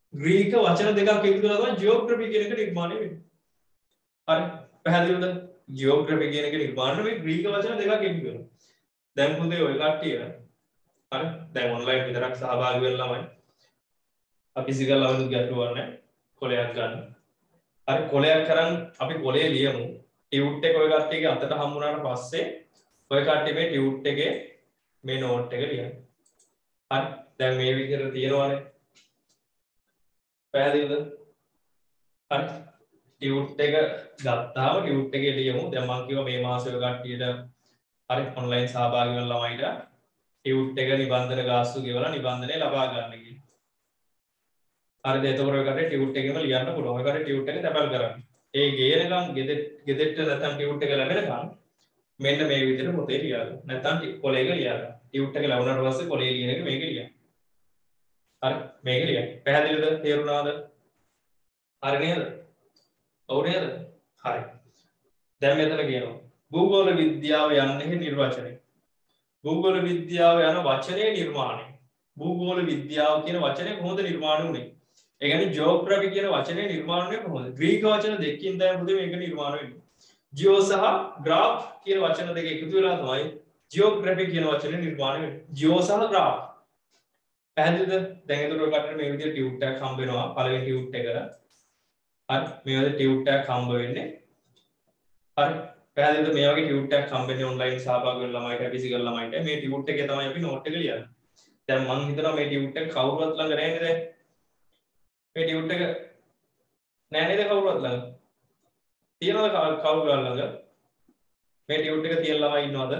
ග්‍රීක වචන දෙකක් එකතු කරලා තමයි ජියෝග්‍රැෆි කියන එක නිර්මාණය වෙන්නේ. හරි පැහැදිලිවද? ජියෝග්‍රැෆි කියන එක නිර්මාණය මේ ග්‍රීක වචන දෙකක් එකතු කරලා. දැන් පුතේ ඔය කට්ටිය හරි දැන් ඔන්ලයින් විතරක් සහභාගී වෙන ළමයි අපි සිගල් අවුරුදු ගැටුවක් නැහැ කොලයක් ගන්න. හරි කොලයක් කරන් අපි කොලේ ලියමු. ටියුට් එක ඔය කට්ටියගේ අතට හම්බුනාට පස්සේ ඔය කට්ටිය මේ ටියුට් එකේ මේ නෝට් එක ලියන්න. හරි දැන් මේ විදිහට තියෙනවානේ. පැහැදිලිද? හරි ටියුට් එක ගත්තාම ටියුට් එකේ ලියමු. දැන් මම කිව්වා මේ මාසේ ඔය කට්ටියට හරි ඔන්ලයින් සහභාගී වෙන ළමයිට ටියුට් එක නිබන්ධන ගාස්තු ගෙවලා නිබන්ධනය ලබා ගන්න කියලා. හරිද? එතකොට ඔය කට්ටිය ටියුට් එකේම ලියන්න පුළුවන්. ඔය කට්ටිය ටියුට් එක තැපල් කරන්න. ඒ ගේනකම් ගෙදෙට්ට නැත්නම් ටියුට් එක ලැබෙනකම් මෙන්න මේ විදිහට පොතේ ලියන්න. නැත්නම් කොලේ එක ලියන්න. ටියුට් එක ලැබුණාට පස්සේ කොලේ ලියන එක මේක ලියන්න. හරි මේක ලියන්න. පැහැදිලිද? තේරුණාද? හරි නේද? ඔව් නේද? හරි. දැන් මෙතන කියනවා භූගෝල විද්‍යාව යන්නේ නිර්වචනය. භූගෝල විද්‍යාව යන වචනේ නිර්මාණය. භූගෝල විද්‍යාව කියන වචනේ කොහොමද නිර්මාණය වුනේ? ඒ කියන්නේ ජියෝග්‍රැෆි කියන වචනේ නිර්මාණය වුනේ කොහොමද? ග්‍රීක වචන දෙකකින් තමයි මුද මේක නිර්මාණය වෙන්නේ. ජියෝ සහ ග්‍රාෆ් කියන වචන දෙක එකතු වෙලා තමයි ජියෝග්‍රැෆි කියන වචනේ නිර්මාණය වෙන්නේ. ජියෝ සහ ග්‍රාෆ්. පැහැදිලිද? දැන් ඒකට ඔය කටට මේ විදිහට ටියුට් එකක් හම්බ වෙනවා. පළවෙනි ටියුට් එක. හරි මේ වගේ ටියුට් එකක් හම්බ වෙන්නේ. හරි පැහැදිලිද? මේ වගේ ටියුට් එකක් හම්බ වෙන්නේ ඔන්ලයින් සහභාගී වෙන ළමයිට ෆිසිකල් ළමයිට. මේ ටියුට් එකේ තමයි අපි නෝට් එක ලියන්නේ. දැන් මම හිතනවා මේ ටියුට් එක කවුරුවත් ළඟ නැහැ නේද? මේ ටියුට් එක නැහැ නේද කවුරුවත් ළඟ? තියනවද කවුරුවත් ළඟ? මේ ටියුට් එක තියෙන ළමයි ඉන්නවද?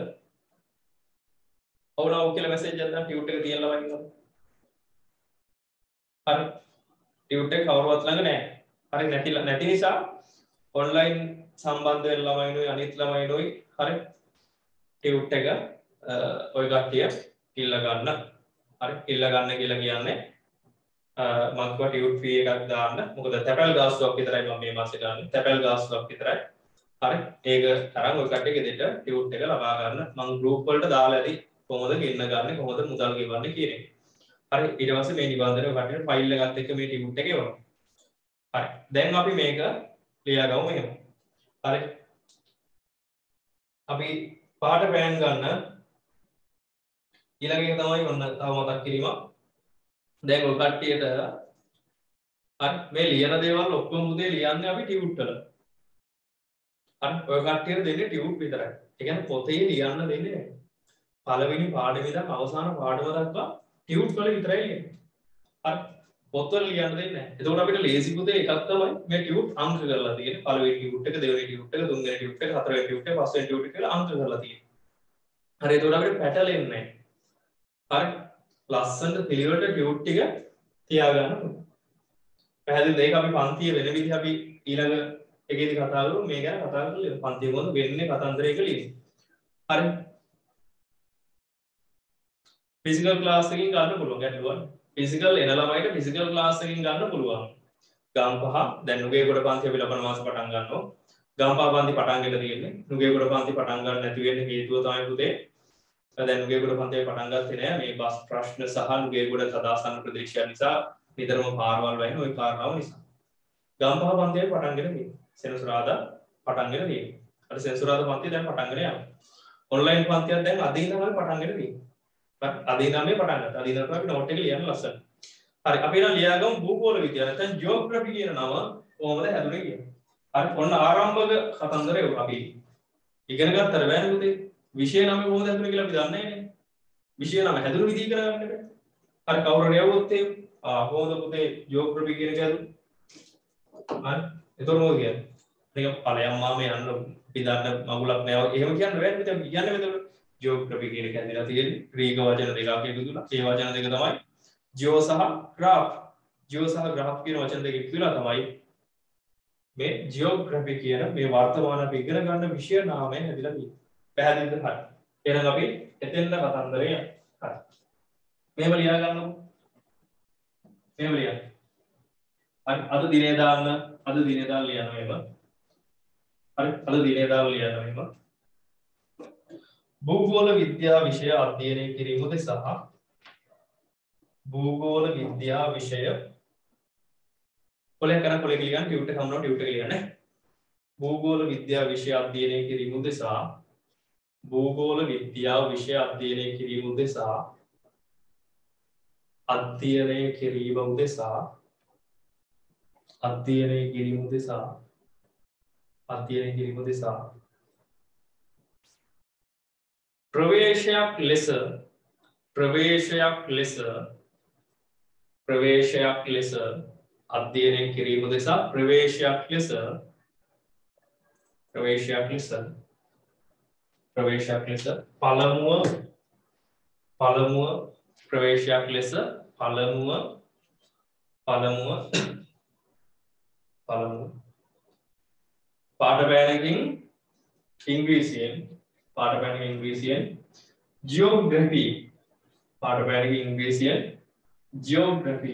ඔව් නෝ කියලා මැසේජ් එකක් දාන්න ටියුට් එක තියෙන ළමයි ඉන්නවද? හරි ටියුට් එක කවුරුවත් ළඟ නැහැ. හරි නැති නිසා ඔන්ලයින් සම්බන්ධ වෙන ළමයිනුයි අනිත් ළමයිනුයි හරි ටියුට් එක ඔය කට්ටිය කිල්ල ගන්න. හරි කිල්ල ගන්න කියලා කියන්නේ මම කිව්වා ටියුට් ෆී එකක් දාන්න. මොකද තැපැල් ගාස්තුවක් විතරයි මම මේ මාසේ ගන්න. තැපැල් ගාස්තුවක් විතරයි. හරි ඒක තරම් ඔය කට්ටිය ගෙදරට ටියුට් එක ලබා ගන්න. මම ගෲප් වලට දාලා ඇති කොහොමද ගෙන්න ගන්න කොහොමද මුදල් ගෙවන්නේ කියන එක. හරි ඊට පස්සේ මේ නිබන්ධනය ඔය කට්ටියට ෆයිල් එකත් එක්ක මේ ටියුට් එක එවනවා. හරි දැන් අපි මේක ලියාගමු එහෙම. හරි අපි පාට පෑන් ගන්න ඊළඟ එක තමයි ඔන්න තව මතක් කිරීමක්. දැන් ඔය කට්ටියට හරි මේ ලියන දේවල් ඔක්කොම උදේ ලියන්නේ අපි ටියුට් වල. හරි ඔය කට්ටියට දෙන්නේ ටියුට් විතරයි. ඒ කියන්නේ පොතේ ලියන්න දෙන්නේ නැහැ. පළවෙනි පාඩමේ ඉඳන් අවසාන පාඩම දක්වා ටියුට් වල විතරයි ලියන්නේ. හරි පොත්වල ලියන්න දෙන්නේ නැහැ. එතකොට අපිට ලේසි පුතේ එකක් තමයි මේ ටියුට් අංක කරලා තියෙන්නේ. පළවෙනි ටියුට් එක, දෙවෙනි ටියුට් එක, තුන්වෙනි ටියුට් එක, හතරවෙනි ටියුට් එක, පස්වෙනි ටියුට් එක කියලා අංක කරලා තියෙන්නේ. හරි එතකොට අපිට පැටලෙන්නේ නැහැ. හරි ලස්සනට පිළිවෙලට ටියුට් ටික තියාගන්න ඕනේ. පැහැදිලිද? ඒක අපි පන්තිය වෙන විදිහ අපි ඊළඟ එකේදී කතා කරමු. මේ ගැන කතා කරලා පන්තිය මොකද වෙන්නේ කතන්දරයක ලියන්න. හරි ෆිසිකල් ක්ලාස් එකකින් ගන්න පුළුවන් ගැටලුවක්. ෆිසිකල් එන ළමයිට ෆිසිකල් ක්ලාස් එකකින් ගන්න පුළුවන්. ගම්පහ දැන් නුගේගොඩ පන්ති අපි ලබන මාසේ පටන් ගන්නවා. ගම්පහ පන්ති පටන් ගෙන තියෙන්නේ. නුගේගොඩ පන්ති පටන් ගන්න නැති වෙන්න හේතුව තමයි පුතේ දැන් නුගේගොඩ පන්තියේ පටන් ගත්තේ නෑ මේ බස් ප්‍රශ්න සහ නුගේගොඩ සදාසන්න ප්‍රදේශය නිසා නිතරම පාරවල් වැහෙන ওই කාරණාව නිසා. ගම්පහ පන්තියේ පටන් ගෙන තියෙන්නේ. සෙනසුරාදා පටන් ගෙන තියෙන්නේ. අර සෙනසුරාදා පන්තිය දැන් පටන් ගෙන යනවා. ඔන්ලයින් පන්තියක් දැන් අද ඉඳන් අපි පටන් ගෙන තියෙන්නේ. අද ඉඳන් මේ පටන් ගත්තා. අද ඉඳන් අපි නෝට් එක ලියන්න ලස්සන. හරි අපි නම් ලියාගමු භූගෝල විද්‍යාව නැත්නම් ජියෝග්‍රැෆි කියන නම කොහොමද හැදුනේ කියලා. හරි ඔන්න ආරම්භක කතන්දරය අපි ඉගෙන ගත්තට බෑනේ පුතේ. විෂය නම කොහොමද හැදුනේ කියලා අපි දන්නේ නැහැ. විෂය නම හැදුණු විදිහ ඉගෙන ගන්න බෑ. හරි කවුරු නෙවුවොත් ඒ කොහොමද පුතේ ජියෝග්‍රැෆි කියන එක හැදුනේ? හරි එතකොට මොකද කියන්නේ? මේක ඵලයන් මාම යන්න අපි දන්න මගුලක් නෑ. එහෙම කියන්න බෑනේ පුතේ. අපි කියන්නේ එතකොට ජියෝග්‍රැෆි කියන එක හැදලා තියෙන්නේ ග්‍රීක වචන දෙකක් එකතුලා. ඒ වචන දෙක තමයි ජියෝ සහ ග්‍රාෆ්. ජියෝ සහ ග්‍රාෆ් කියන වචන දෙක එකතුලා තමයි මේ ජියෝග්‍රැෆි කියන මේ වර්තමාන අපි ඉගෙන ගන්න විෂය නාමය හැදිලා තියෙන්නේ. පැහැදිලිද? හරි. එහෙනම් අපි එතෙන්ද කතන්දරය යන්න. හරි. මෙහෙම ලියා ගන්නකො. මෙහෙම ලියන්න. හරි අද දිනේ දාන්න ලියනවා එහෙම. හරි අද දිනේ දාන්න ලියනවා එහෙම. භූගෝල විද්‍යා විෂය අධ්‍යයනය කිරීම උදෙසා භූගෝල විද්‍යා විෂය කොලයක් කරන් කොලයක ලියන්න ටියුට් එක හම්බුනම ටියුට් එක ලියන්න භූගෝල විද්‍යා විෂය අධ්‍යයනය කිරීම උදෙසා භූගෝල විද්‍යාව විෂය අධ්‍යයනය කිරීම උදෙසා අධ්‍යයනය කිරීම උදෙසා අධ්‍යයනය කිරීම උදෙසා අධ්‍යයනය කිරීම උදෙසා ප්‍රවේශයක් ලෙස අධ්‍යයනය කිරීම උදෙසා ප්‍රවේශයක් ලෙස පළමුව ප්‍රවේශයක් ලෙස පළමුව පාඨපෑනකින් ඉංග්‍රීසියෙන් ජියෝග්‍රැෆි පාඨපෑනකින් ඉංග්‍රීසියෙන් ජියෝග්‍රැෆි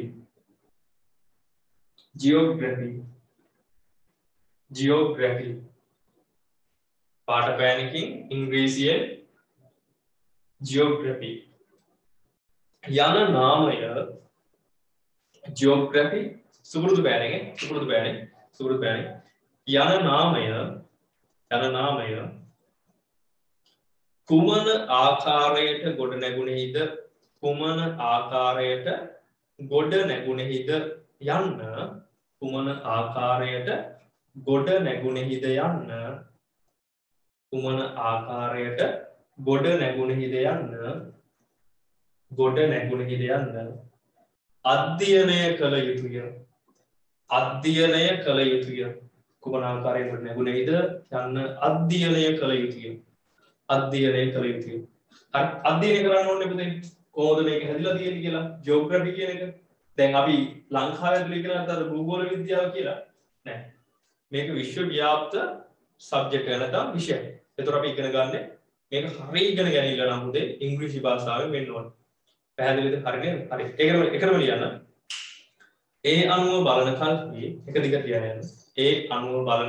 පාඨපෑනකින් ඉංග්‍රීසියෙන් ජියෝග්‍රැෆි යන නාමය ජියෝග්‍රැෆි සුපුරුදු පෑනකින් යන නාමය කුමන ආකාරයට ගොඩනැගුණෙහිද යන්න කුමන ආකාරයට ගොඩනැගුණෙහිද යන්න අධ්‍යයනය කළ යුතුය කුමන ආකාරයට ගොඩනැගුණෙහිද යන්න අධ්‍යයනය කළ යුතුය අධ්‍යයනය කරන්න ඕනේ පුතේ කොහොමද මේක හැදිලා තියෙන්නේ කියලා ජියෝග්‍රැෆි කියන එක දැන් අපි ලංකාවේ ඇතුළේ ඉගෙන ගන්න අර භූගෝල විද්‍යාව කියලා නෑ මේක විශ්ව ව්‍යාප්ත සබ්ජෙක්ට් එක නැත්නම් විෂයක්. ඒතර අපි ඉගෙන ගන්න මේක හරිය ඉගෙන ගැනීම නම් පුතේ ඉංග්‍රීසි භාෂාවෙන් වෙන්න ඕනේ. පැහැදිලිද? හරිනේ? හරි. ඒකම ලියන්න. ඒ අනුව බලන කල්හි එක දිගට ලියන්න යන්න. ඒ අනුව බලන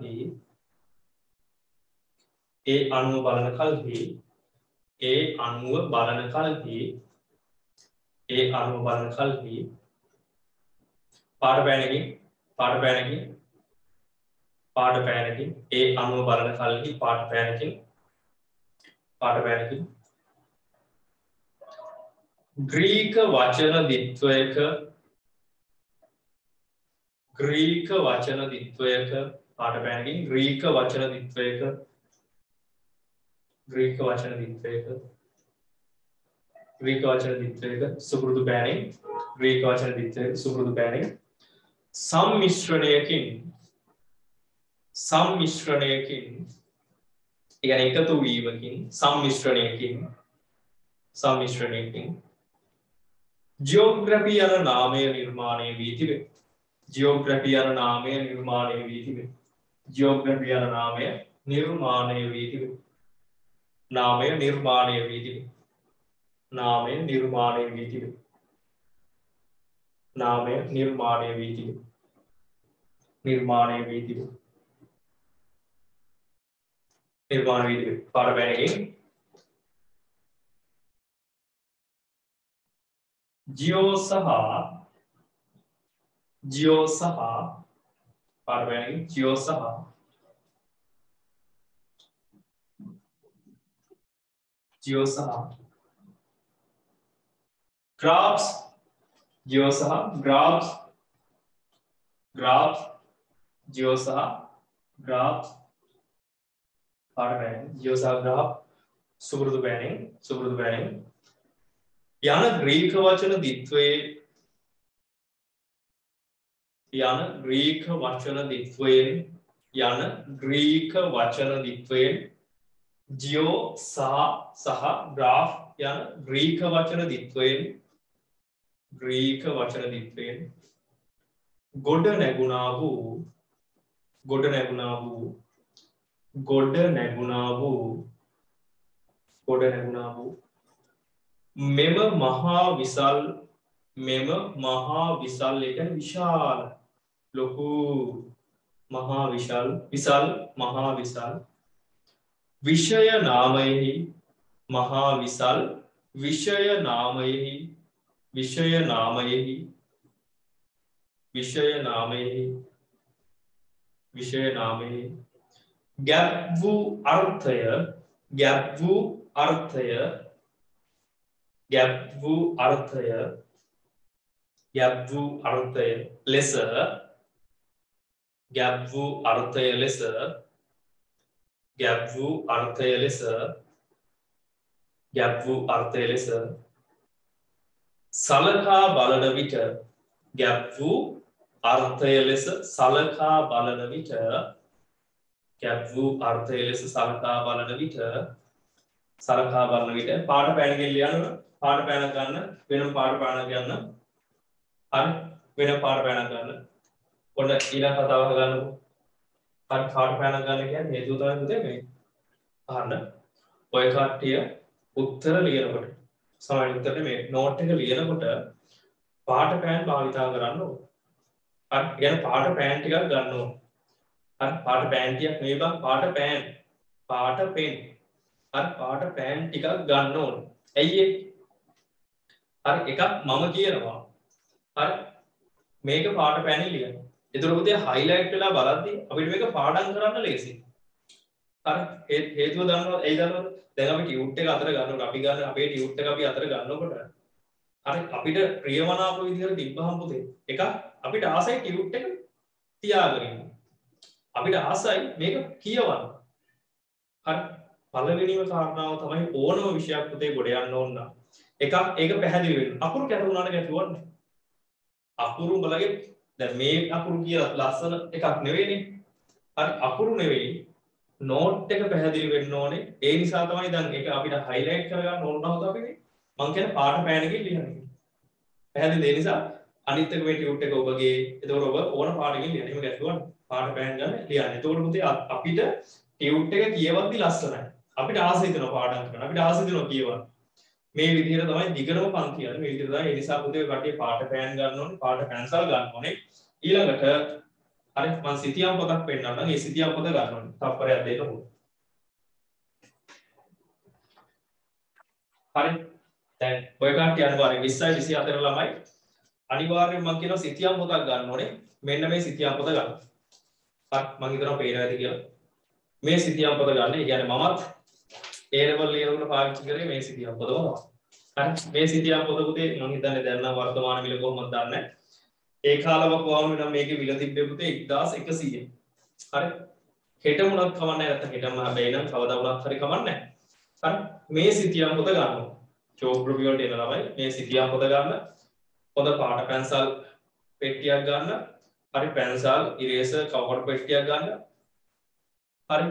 කල්හි පාඨපෑනකින් ඒ අනුව බලන කල්හි පාඨපෑනකින් ග්‍රීක වචන දිත්වයක පාඨපෑනකින් ග්‍රීක වචන දිත්වයක සුපුරුදු පෑනින් සම්මිශ්‍රණයකින් يعني එකතු වීමකින් සම්මිශ්‍රණයකින් ජියෝග්‍රැෆි යන නාමය නිර්මාණය වී තිබේ. පාඨපෑනකින් जियो सह पाठपෑනකින් जियो सह ग्राफ्स जियो सह ग्राफ्स जियो सह ग्राफ्स पाठपෑනකින් जियो सह ग्राफ सुब्रुदु පෑනින් යන ග්‍රීක වචන දිත්වයෙන් ජියෝ සහ ග්‍රාෆ් යන ග්‍රීක වචන දිත්වයෙන් ගොඩ නැගුණා වූ මෙම මහා විසල් ඒ කියන්නේ විශාල ලොකු මහා විශාල විෂය නාමයෙහි විෂය නාමයේ ගැප් වූ අර්ථය ලෙස සලකා බලන විට පාට පෑනකින් ලියන්න පාට පෑනක් ගන්න වෙනම පාට පෑනක් ගන්න හරි වෙනම පාට පෑනක් ගන්න ඔන්න ඊළඟ කතාව ගන්නකො හරි පාට පෑනක් ගන්න කියන්නේ හේතුව තමයි පුතේ මේ අහන්න ඔය කට්ටිය උත්තර ලියනකොට සමහර උත්තර මේ නෝට් එක ලියනකොට පාට පෑන් භාවිතා කරන්න ඕන හරි يعني පාට පෑන් ටිකක් ගන්න ඕන හරි පාට පෑන් ටිකක් නෙවෙයි බං පාට පෙන් හරි පාට පෑන් ටිකක් ගන්න ඕන ඇයි ඒ හරි එකක් මම කියනවා හරි මේක පාට පෑනින් ලියන්න එතකොට පුතේ හයිලයිට් වෙලා බලද්දී අපිට මේක පාඩම් කරන්න ලේසියි හරි හේතුව දන්නවද ඇයි දන්නවද දැන් අපි ටියුට් එක අතර ගන්නකොට අපි ගන්න අපේ ටියුට් එක අපි අතර ගන්නකොට හරි අපිට ප්‍රියමනාප විදිහට තිබ්බහම පුතේ එක අපිට ආසයි ටියුට් එක තියාගෙන ඉන්න අපිට ආසයි මේක කියවන්න හරි පළවෙනිම කාරණාව තමයි ඕනම විෂයක් පුතේ ගොඩ යන්න ඕන නම් එකක් ඒක පැහැදිලි වෙන්න අකුරු කැටුණාට ගැටුවන්නේ අකුරු බලගේ දැන් මේ අකුරු කියලා ලස්සන එකක් නෙවෙයිනේ හරි අකුරු නෙවෙයි නෝට් එක පැහැදිලි වෙන්න ඕනේ ඒ නිසා තමයි දැන් ඒක අපිට හයිලයිට් කරගන්න ඕන නම් අපි මම කියන්නේ පාට පෑනකින් ලියන්නේ පැහැදිලිද ඒ නිසා අනිත් එක මේ ටියුට් එක ඔබගේ එතකොට ඔබ ඕන පාටකින් ලියන්න එහෙම ගැටුවා පාට පෑන් ගන්න ලියන්න එතකොට පුතේ අපිට ටියුට් එක කියවද්දි ලස්සනයි අපිට ආසයි දෙනවා පාඩම් කරන්න අපිට ආසයි දෙනවා කියවන්න මේ විදිහට තමයි දිගටම පන්ති යන්නේ මේ විදිහට තමයි ඒ නිසා පුතේ කට්ටිය පාට පෑන් ගන්න ඕනේ පාට පැන්සල් ගන්න ඕනේ ඊළඟට හරි මම සිතියම් පොතක් පෙන්නන්නම් ඒ සිතියම් පොත ගන්න ඕනේ තප්පරයක් දෙන්න ඕනේ හරි දැන් ඔය කට්ටිය අනිවාර්යෙන් 20යි 24 ළමයි අනිවාර්යෙන් මම කියනවා සිතියම් පොතක් ගන්න ඕනේ මෙන්න මේ සිතියම් පොත ගන්න හරි මම හිතනවා පේනවා ඇති කියලා මේ සිතියම් පොත ගන්න. ඒ කියන්නේ මමත් A level ලියනකොට පාවිච්චි කරේ මේ සිතියම් පොතම තමයි. හරි මේ සිතියම් පොත පුතේ මම හිතන්නේ දැන් නම් වර්තමාන මිල කොහොමද දන්නේ නැහැ. ඒ කාලවක වවම නම් මේකේ මිල තිබ්බේ පුතේ 1100. හරි හෙට වුණත් කමන්නේ නැත්නම් හෙටම හැබැයි නම් කවදා වුණත් හරි කමන්නේ නැහැ. හරි මේ සිතියම් පොත ගන්නවා. ජෝග්‍රෆි වලට එන ළමයි මේ සිතියම් පොත ගන්න. හොඳ පාට පැන්සල් පෙට්ටියක් ගන්න. හරි පැන්සල් ඉරේසර් කවර් පෙට්ටියක් ගන්න. හරි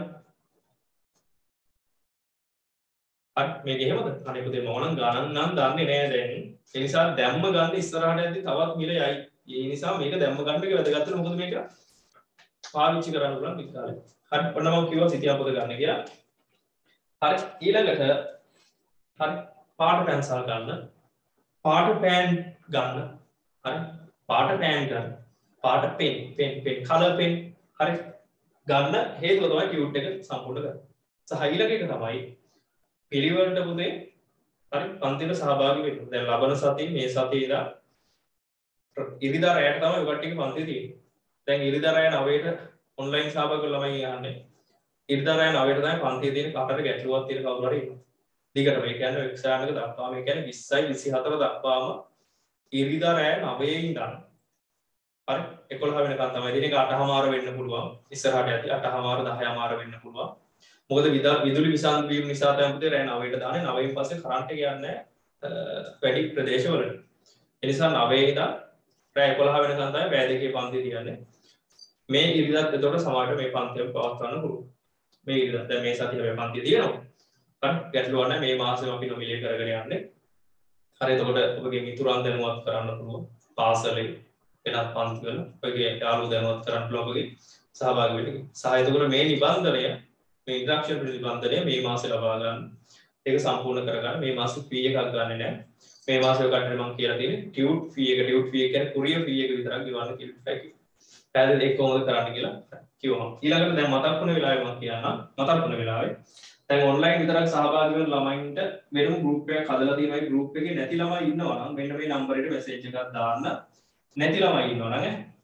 මේක එහෙමද අනේ පුතේ මම නම් ගණන් නම් දන්නේ නෑ දැන් ඒ නිසා දැම්ම ගන්න ඉස්සරහට යද්දි තවත් මිල යයි ඒ නිසා මේක දැම්ම ගන්න එක වැදගත් වෙන මොකද මේක පාවිච්චි කරන්න පුළුවන් විකාරය හරි ඔන්න මම කිව්වා සිතියම් පොත ගන්න කියලා හරි ඊළඟට හරි පාට පැන්සල් ගන්න පාට පෑන් ගන්න හරි පාට පෑන් ගන්න පාට පෙන් කලර් පෙන් හරි ගන්න හේතුව තමයි ටියුට් එක සම්පූර්ණ කරන්න. සහ ඊළඟ එක තමයි පිළිවෙලට පුතේ හරි පන්තියට සහභාගී වෙන්න. දැන් ලබන සතියේ මේ සතියේ ඉඳලා ඉරිදා රැයට තමයි ඔය කට්ටියගේ පන්තිය තියෙන්නේ. දැන් ඉරිදා රැය 9ට ඔන්ලයින් සහභාගී වෙලා ළමයි යන්නේ. ඉරිදා රැය 9ට තමයි පන්තිය තියෙන්නේ. කාටද ගැටලුවක් තියෙන කවුරු හරි ඉන්නවා. දිගටම ඒ කියන්නේ එක්සෑම් එක දක්වාම ඒ කියන්නේ 20යි 24 දක්වාම ඉරිදා රැය 9 ඉඳන් හරි 11 වෙනකන් තමයි දින එක 8:00 වෙන්න පුළුවන් ඉස්සරහට යද්දි 8:00 10:00 වෙන්න පුළුවන් මොකද විදුලි විසන්ධි වීම නිසා තමයි පුතේ රැ 9ට දාන්නේ 9න් පස්සේ කරන්ට් එක යන්නේ වැඩි ප්‍රදේශවලට ඒ නිසා 9 ඉඳන් රැ 11 වෙනකන් තමයි වැය දෙකේ පන්ති තියන්නේ මේ ඉරිදාත් එතකොට සමහරට මේ පන්තිය පවත්වන්න පුළුවන් මේ ඉරිදා දැන් මේ සතියේ මේ පන්තිය තියෙනවා හරි ගැටලුවක් නැහැ මේ මාසෙම අපි නොමිලේ කරගෙන යන්නේ හරි එතකොට ඔබගේ මිතුරන් දැනුවත් කරන්න පුළුවන් පාසලේ වෙනත් පන්තිවල ඔයගේ යාළුවෝ දැනුවත් කරන්න පුළුවන් ඔබගේ සහභාගී වෙන්න. සහ එතකොට මේ නිබන්ධනය මේ ඉන්ට්‍රැක්ෂන් නිබන්ධනය මේ මාසේ ලබා ගන්න. ඒක සම්පූර්ණ කරගන්න. මේ මාසෙ ෆී එකක් ගන්නෙ නැහැ. මේ මාසේ ඔකට මම කියලා තියෙන්නේ ටියුට් ෆී එක කියන්නේ කුරියර් ෆී එක විතරක් ගෙවන්න කියලා එකයි. පැහැදිලි ඒක කොහොමද කරන්න කියලා කිව්වම. ඊළඟට දැන් මතක් වුණ වෙලාවේ මම කියන්නම්. මතක් වුණ වෙලාවේ දැන් ඔන්ලයින් විතරක් සහභාගී වෙන ළමයින්ට වෙනම ගෲප් එකක් හදලා තියෙනවා. ඒ ගෲප් එකේ නැති ළමයි ඉන්නවා නම් මෙන්න මේ නම්බරේට මෙසේජ් එකක් දාන්න. නැති ළමයි ඉන්නවා නම්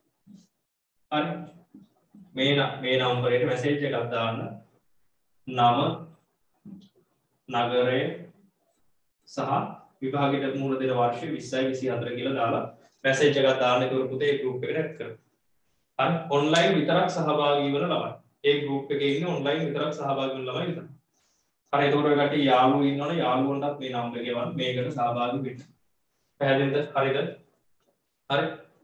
හරි මේ නම්බරේට මැසේජ් එකක් දාන්න නම නගරය සහ විභාගයට මුහුණ දෙන වර්ෂය 20යි 24 කියලා දාලා මැසේජ් එකක් දාන්න ඒක පුතේ ගෲප් එකට ඇඩ් කරන්න. හරි ඔන්ලයින් විතරක් සහභාගී වෙන ළමයි. ඒ ගෲප් එකේ ඉන්නේ ඔන්ලයින් විතරක් සහභාගී වෙන ළමයි විතරයි. හරි ඒකට ඔය කට්ටිය යාළුවෝ ඉන්නවනේ යාළුවන්ටත් මේ නම්බර ගෙවන්න මේකට සහභාගී වෙන්න. පැහැදිලිද? හරිද? හරි.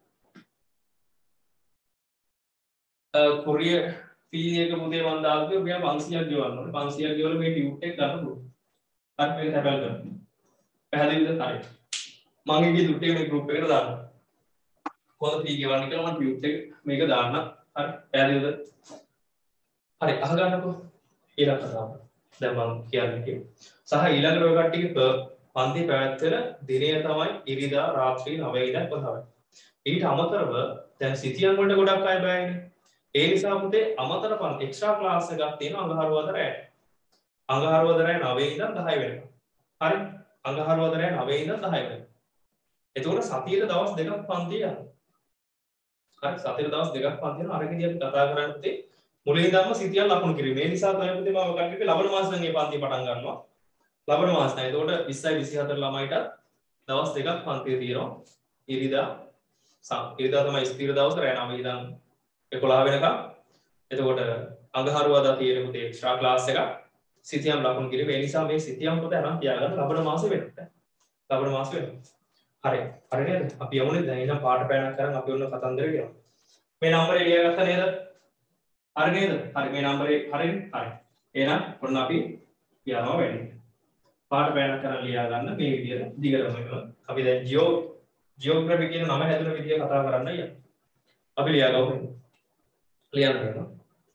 කොරිය ෆී එක පුතේ මම දාලා ඔයා 500ක් ගෙවන්න ඕනේ. 500ක් ගෙවලා මේ ටියුට් එක ගන්න පුළුවන්. හරි මේක හැබැයි කරන්න. පැහැදිලිද? හරි. මම ඒකේ ටියුට් එක මේ ගෲප් එකට දාන්න. කොහොමද ෆී ගෙවන්නේ කියලා මම ටියුට් එක මේක දාන්න. හරි. පැහැදිලිද? හරි අහගන්නකෝ ඊළඟ කතාව. දැන් මම කියන්නේ සහ ඊළඟ ඔය කට්ටියගේ පන්ති පැවැත්වෙන දිනය තමයි ඉරිදා රාත්‍රී 9 ඉඳන් 15. ඊට අමතරව දැන් සිතියන් වලට ගොඩක් අය බෑනේ. ඒ නිසා පුතේ අමතර පන්ති එක්ස්ට්‍රා ක්ලාස් එකක් තියෙනවා අඟහරුවාදා රැයට. අඟහරුවාදා රැය 9 ඉඳන් 10 වෙනකම්. හරි. අඟහරුවාදා රැය 9 ඉඳන් 10 වෙනකම්. එතකොට සතියේ දවස් දෙකක් පන්ති යනවා. හරි සතියේ දවස් දෙකක් පන්ති යනවා. අර විදිහට කතා කරන්නේ මුලින් ඉඳන්ම සිතියන් ලකුණු කිරීම. ඒ නිසා තමයි පුතේ මම කට්ටියට ලබන මාසෙන් මේ පන්ති පටන් ගන්නවා. ලබන මාසෙන්. එතකොට 20යි 24 ළමයිට දවස් දෙකක් පන්තිය තියෙනවා. ඉරිදා තමයි ස්ථිර දවස රැ 9 ඉඳන් 11 වෙනකම්. එතකොට අඟහරුවාදා තියෙන පුතේ එක්ස්ට්‍රා ක්ලාස් එකක් සිතියම් ලකුණු කිරීම. ඒ නිසා මේ සිතියම් පොත අරන් තියාගන්න ලබන මාසෙ වෙනකොට. ලබන මාසෙ වෙනකොට. හරි. හරි නේද? අපි යමුනේ දැන් ඉතින් පාට පෑනක් කරන් අපි ඔන්න කතන්දර කියනවා. මේ නම්බරේ ලියාගත්ත නේද? හරි නේද? හරි මේ නම්බරේ හරිනේ? හරි. එහෙනම් ඔන්න අපි යනවා වැඩි. පාට පෑනක් කරන් ලියා ගන්න මේ විදිහට දිගටම යනවා. අපි දැන් ජියෝග්‍රැෆි කියන නම හැදුන විදිය කතා කරන්න යන්න. අපි ලියා ගමු. ලියන්න වෙනවා.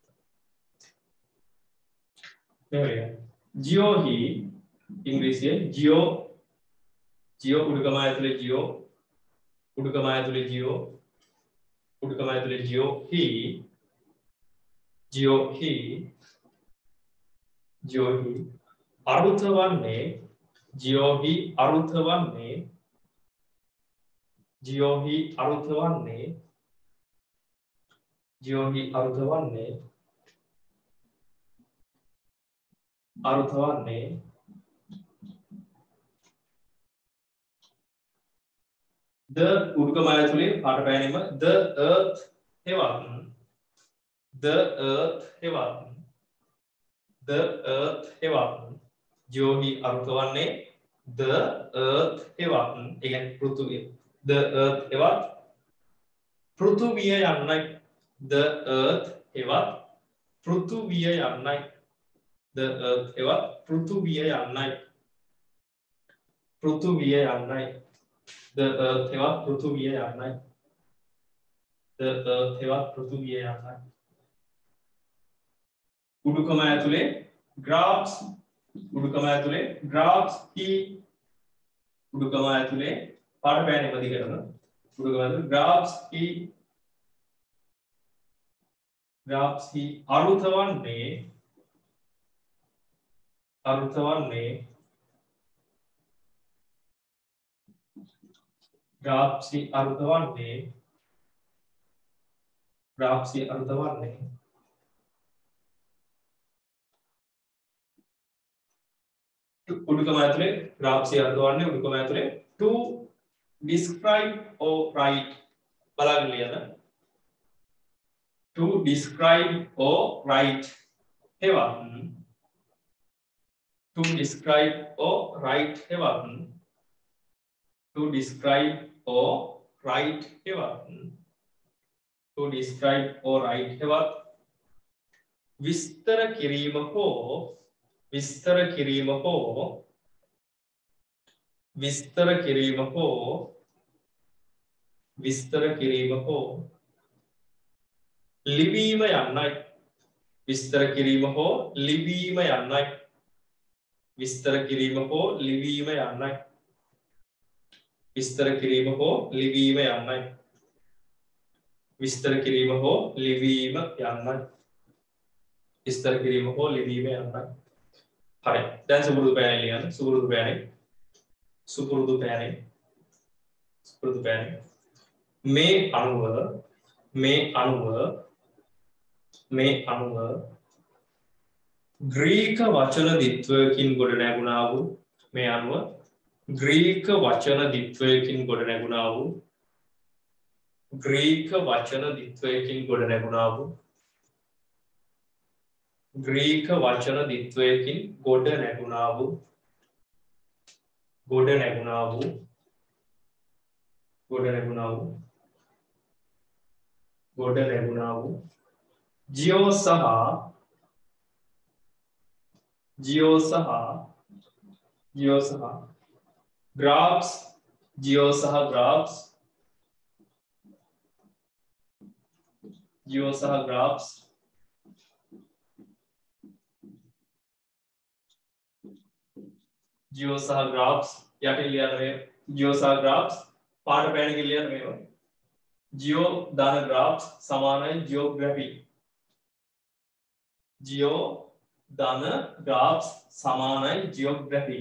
මේ जियो ही ඉංග්‍රීසියෙන් जियो උඩුකම ඇතුලේ जियो උඩුකම ඇතුලේ जियो උඩුකම ඇතුලේ जियो ही අරුත වන්නේ जियो ही අරුත වන්නේ जियो ही අරුත වන්නේ the උඩුකම ඇතුලේ පාට පෑනීම the earth හෙවත් जियो ही අරුත වන්නේ the earth හෙවත් ඒ කියන්නේ පෘථුවිය the earth හෙවත් පෘථුවිය යන්නයි the earth හෙවත් පෘථුවිය යන්නයි the earth හෙවත් පෘථුවිය යන්නයි the earth හෙවත් පෘථුවිය යන්නයි the earth හෙවත් පෘථුවිය යන්නයි උඩුකම ඇතුලේ graphs ही උඩුකම ඇතුලේ පාට පෑනීම දිගටම උඩුකම ඇතුලේ graphs ही අරුත වන්නේ graphs ही අරුත වන්නේ උඩුකම ඇතුලේ graphs ही අරුත වන්නේ උඩුකම ඇතුලේ to describe or write බලන්න ලියන to describe or write හෙවත් to describe or write හෙවත් to describe or write හෙවත් විස්තර කිරීම හෝ ලිවීම යන්නයි විස්තර කිරීම හෝ ලිවීම යන්නයි විස්තර කිරීම හෝ ලිවීම යන්නයි විස්තර කිරීම හෝ ලිවීම යන්නයි විස්තර කිරීම හෝ ලිවීම යන්නයි විස්තර කිරීම හෝ ලිවීම යන්නයි හරි දැන් සුපුරුදු පෑනේ ලියන්න සුපුරුදු පෑනේ මේ අණුව මේ අනුව ග්‍රීක වචන දිත්වයකින් ගොඩ නැගුණා වූ මේ අනුව ග්‍රීක වචන දිත්වයකින් ගොඩ නැගුණා වූ ග්‍රීක වචන දිත්වයකින් ගොඩ නැගුණා වූ ග්‍රීක වචන දිත්වයකින් ගොඩ නැගුණා වූ ජියෝ සහ ග්‍රාෆ්ස් යටින් ලියන්න මේ ජියෝ සහ ග්‍රාෆ්ස් පාට පෑනකින් ලියන්න මේවා ජියෝ ධන ග්‍රාෆ්ස් සමානයි ජියෝග්‍රැෆි ජියෝ ධන ග්‍රාෆ්ස් සමානයි ජියෝග්‍රැෆි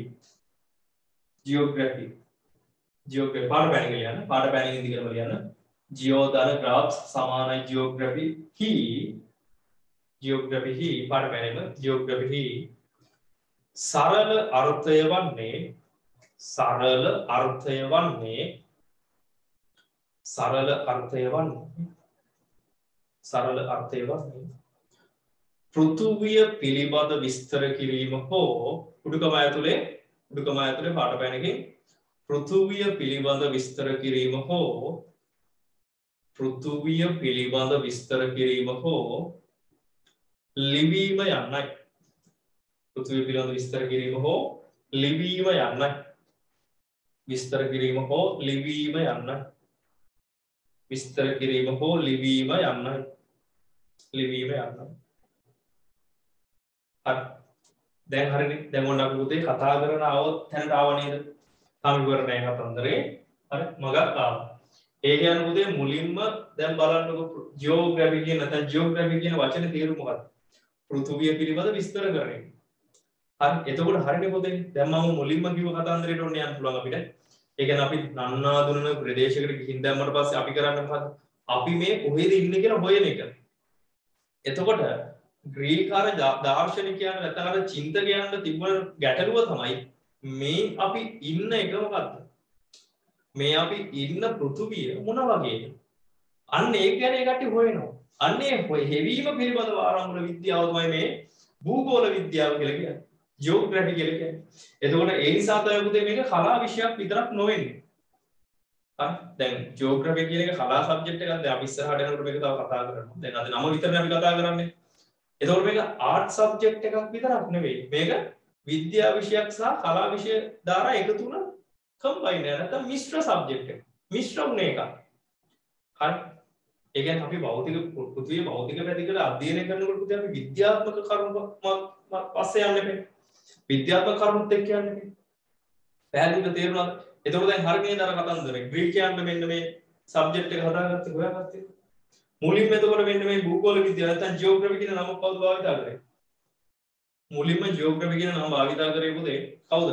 පාට පෑනකින් ලියන්න පාට පෑනකින් දිගටම ලියන්න ජියෝ ධන ග්‍රාෆ්ස් සමානයි ජියෝග්‍රැෆි හි පාට පෑනෙම ජියෝග්‍රැෆි හි සරල අර්ථය වන්නේ පෘථුවිය පිළිබඳ විස්තර කිරීම හෝ උඩුකම ඇතුලේ පාට පෑනකින් පෘථුවිය පිළිබඳ විස්තර කිරීම හෝ ලිවීම යන්නයි පෘථිවිය පිළිබඳ විස්තර කිරීම හෝ ලිවීම යන්නයි දැන් හරිනේ දැන් ඔන්න අපි පුතේ කතා කරන આવොත් තැනට ආව නේද තාම ඉවර නැහැ කතන්දරේ හරි මගක් ආවා ඒ කියන්නේ පුතේ මුලින්ම දැන් බලන්නකො ජියෝග්‍රැෆි කියන නැත්නම් ජියෝග්‍රැෆි කියන වචනේ තේරුම මොකක්ද පෘථුවිය පිළිබඳ විස්තර කරන එක හරි එතකොට හරිනේ පුතේ දැන් මම මුලින්ම කිව්ව කතන්දරේට ඔන්න යන්න පුළුවන් අපිට ඒ කියන්නේ අපි නන්නාඳුනන ප්‍රදේශයකට ගිහින් දැම්මට පස්සේ අපි කරන්නේ මොකද්ද අපි මේ කොහෙද ඉන්නේ කියලා හොයන එක එතකොට ග්‍රීක දාර්ශනිකයන් නැත්නම් චින්තකයන්ට තිබුණ ගැටලුව තමයි මේ අපි ඉන්න එක මොකද්ද මේ අපි ඉන්න පෘථුවිය මොන වගේද අන්න ඒක ගැන ඒකට හොයනවා අන්න ඒ හෙවීම පිළිබඳව ආරම්භන විද්‍යාව තමයි මේ භූගෝල විද්‍යාව කියලා කියන්නේ ජියෝග්‍රැෆි කියලා කියන්නේ එතකොට ඒ නිසා තමයි පුතේ මේක කලා විෂයක් විතරක් නොවෙන්නේ හරි දැන් ජියෝග්‍රැෆි කියන එක කලා සබ්ජෙක්ට් එකක් දැන් අපි ඉස්සරහට යනකොට මේක තව කතා කරනවා දැන් අද නම විතරනේ අපි කතා කරන්නේ එතකොට මේක ආර්ට් සබ්ජෙක්ට් එකක් විතරක් නෙවෙයි මේක විද්‍යා විෂයක් සහ කලා විෂය දාලා එකතු වුණ කම්බයින් නැත්නම් මිශ්‍ර සබ්ජෙක්ට් එක මිශ්‍ර වුණ එකක් හරි ඒ කියන්නේ අපි පෘථිවිය භෞතික පැතිකඩ අධ්‍යයනය කරනකොට පුතේ අපි විද්‍යාත්මක කරුණු පස්සේ යන්න බෑ විද්‍යාත්මක කරුණුත් එක්ක යන්න බෑ පැහැදිලිව තේරුණාද එතකොට දැන් හරිනේ දර කතන්දරේ ග්‍රීකයන්ට මෙන්න මේ සබ්ජෙක්ට් එක හදාගත්තේ හොයාගත්තේ මුලින්ම එතකොට මෙන්න මේ භූගෝල විද්‍යාව නැත්නම් ජියෝග්‍රැෆි කියන නම කවුද භාවිතා කරේ මුලින්ම ජියෝග්‍රැෆි කියන නම භාවිතා කරේ පුතේ කවුද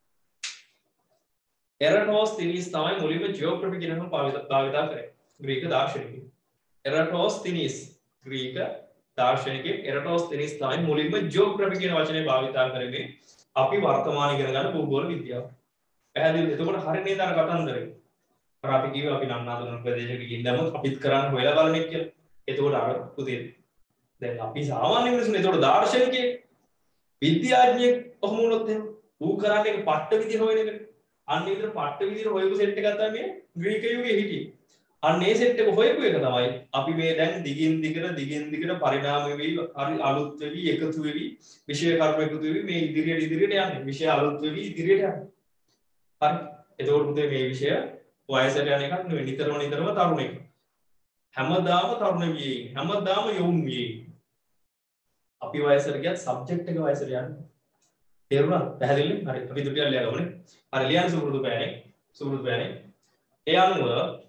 එරටෝස්තිනීස් තමයි මුලින්ම ජියෝග්‍රැෆි කියන නම භාවිතා කරේ ග්‍රීක දාර්ශනිකයෙක් එරටෝස්තිනීස් ග්‍රීක දාර්ශනිකයෙක් එරටෝස්තිනීස් තමයි මුලින්ම ජියෝග්‍රැෆි කියන වචනේ භාවිතා කරේ අපි වර්තමාන ඉගෙන ගන්න භූගෝල විද්‍යාව පැහැදිලිද එතකොට හරිනේ දර කතන්දරේ අපි කිව්ව අපි නන්නාඳුන ප්‍රදේශයක ගිහින් දැම්මොත් අපිත් කරන්න හොයලා බලන එක කියලා. එතකොට අර පුතේ දැන් අපි සාමාන්‍ය මිනිස්සුනේ එතකොට දාර්ශනිකයෙක් විද්‍යාඥයෙක් කොහොම වුණොත් එහෙම ඌ කරන්නේ ඒක පට්ට විදිහ හොයන එක. අන්න ඒ විතර පට්ට විදිහට හොයපු සෙට් එකක් තමයි මේ ග්‍රීක යුගයේ හිටියේ. අන්න ඒ සෙට් එක හොයපු එක තමයි අපි මේ දැන් දිගින් දිගට පරිණාම වෙවි හරි අලුත් වෙවි එකතු වෙවි විෂය කර්ම එකතු වෙවි මේ ඉදිරියට යන්නේ. විෂය අලුත් වෙවි ඉදිරියට යන්නේ. හරි. එතකොට පුතේ මේ විෂය වයසට යන එකක් නෙවෙයි නිතරම තරුණ එක. හැමදාම තරුණ වියේ හැමදාම යොවුන් වියේ. අපි වයසට ගියත් සබ්ජෙක්ට් එක වයසට යන්නේ. තේරුණාද? පැහැදිලිද? හරි. අපි දුටියක් ලියගමුනේ. හරි ලියන්න සුපුරුදු පෑනේ. ඒ අනුව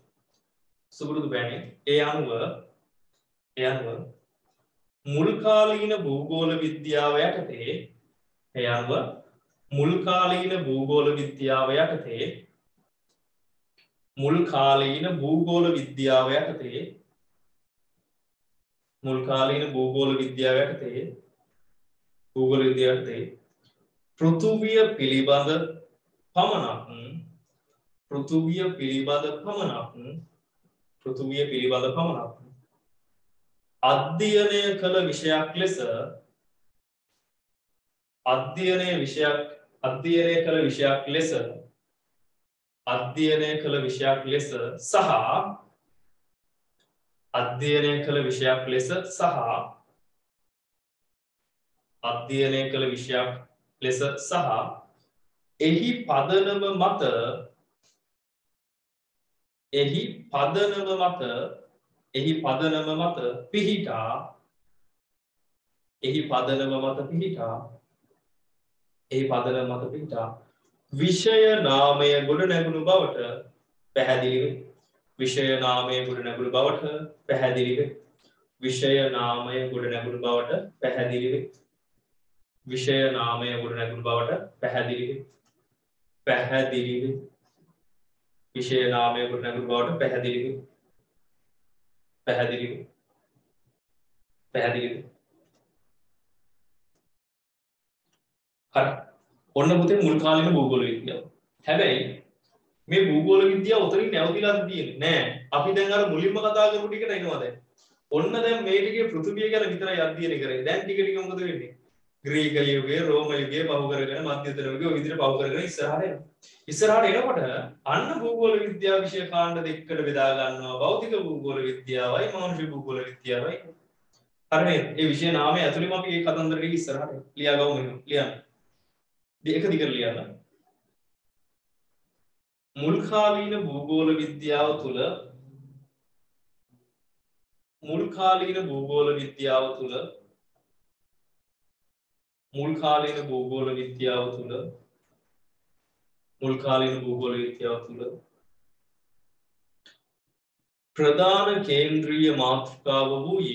මුල් කාලීන භූගෝල විද්‍යාව යටතේ මුල් කාලීන භූගෝල විද්‍යාව යටතේ මුල් කාලීන භූගෝල විද්‍යාව යටතේ පෘථුවිය පිළිබඳ පමණක් අධ්‍යයනය කළ විෂයක් ලෙස සහ එහි පදනම මත පිහිටා විෂය නාමය ගොඩනැගුණු බවට පැහැදිලි වේ. විෂය නාමය ගොඩනැගුණු බවට පැහැදිලි වේ. විෂය නාමය ගොඩනැගුණු බවට පැහැදිලි වේ. විෂය නාමය ගොඩනැගුණු බවට පැහැදිලි වේ. පැහැදිලි වේ. විෂය නාමය ගොඩනැගුණු බවට පැහැදිලි වේ. පැහැදිලි වේ. පැහැදිලි වේ. හරි. ඔන්න පුතේ මුල් කාලීන භූගෝල විද්‍යාව. හැබැයි මේ භූගෝල විද්‍යාව උතරින් නැවතිලා තියෙන්නේ නෑ. අපි දැන් අර මුලින්ම කතා කරපු ටිකට එනවා දැන්. ඔන්න දැන් මේ ටිකේ පෘථිවිය ගැන විතරයි අධ්‍යයනය කරේ. දැන් ටික ටික මොකද වෙන්නේ? ග්‍රීක යුගයේ, රෝම යුගයේ පහු කරගෙන මධ්‍යතර යුගයේ ඔය විදිහට පහු කරගෙන ඉස්සරහට එනවා. ඉස්සරහට එනකොට අන්න භූගෝල විද්‍යාව විෂය කාණ්ඩ දෙකකට බෙදා ගන්නවා. භෞතික භූගෝල විද්‍යාවයි මානසික භූගෝල විද්‍යාවයි. හරි නේද? ඒ විෂය නාමය ඇතුළෙම අපි මේ කතන්දර ටික ඉස්සරහට ලියා ගමු මෙහෙම. ලියන්න. දෙක දිගට ලියන්න. මුල් කාලීන භූගෝල විද්‍යාව තුළ ප්‍රධාන කේන්ද්‍රීය මාතෘකාව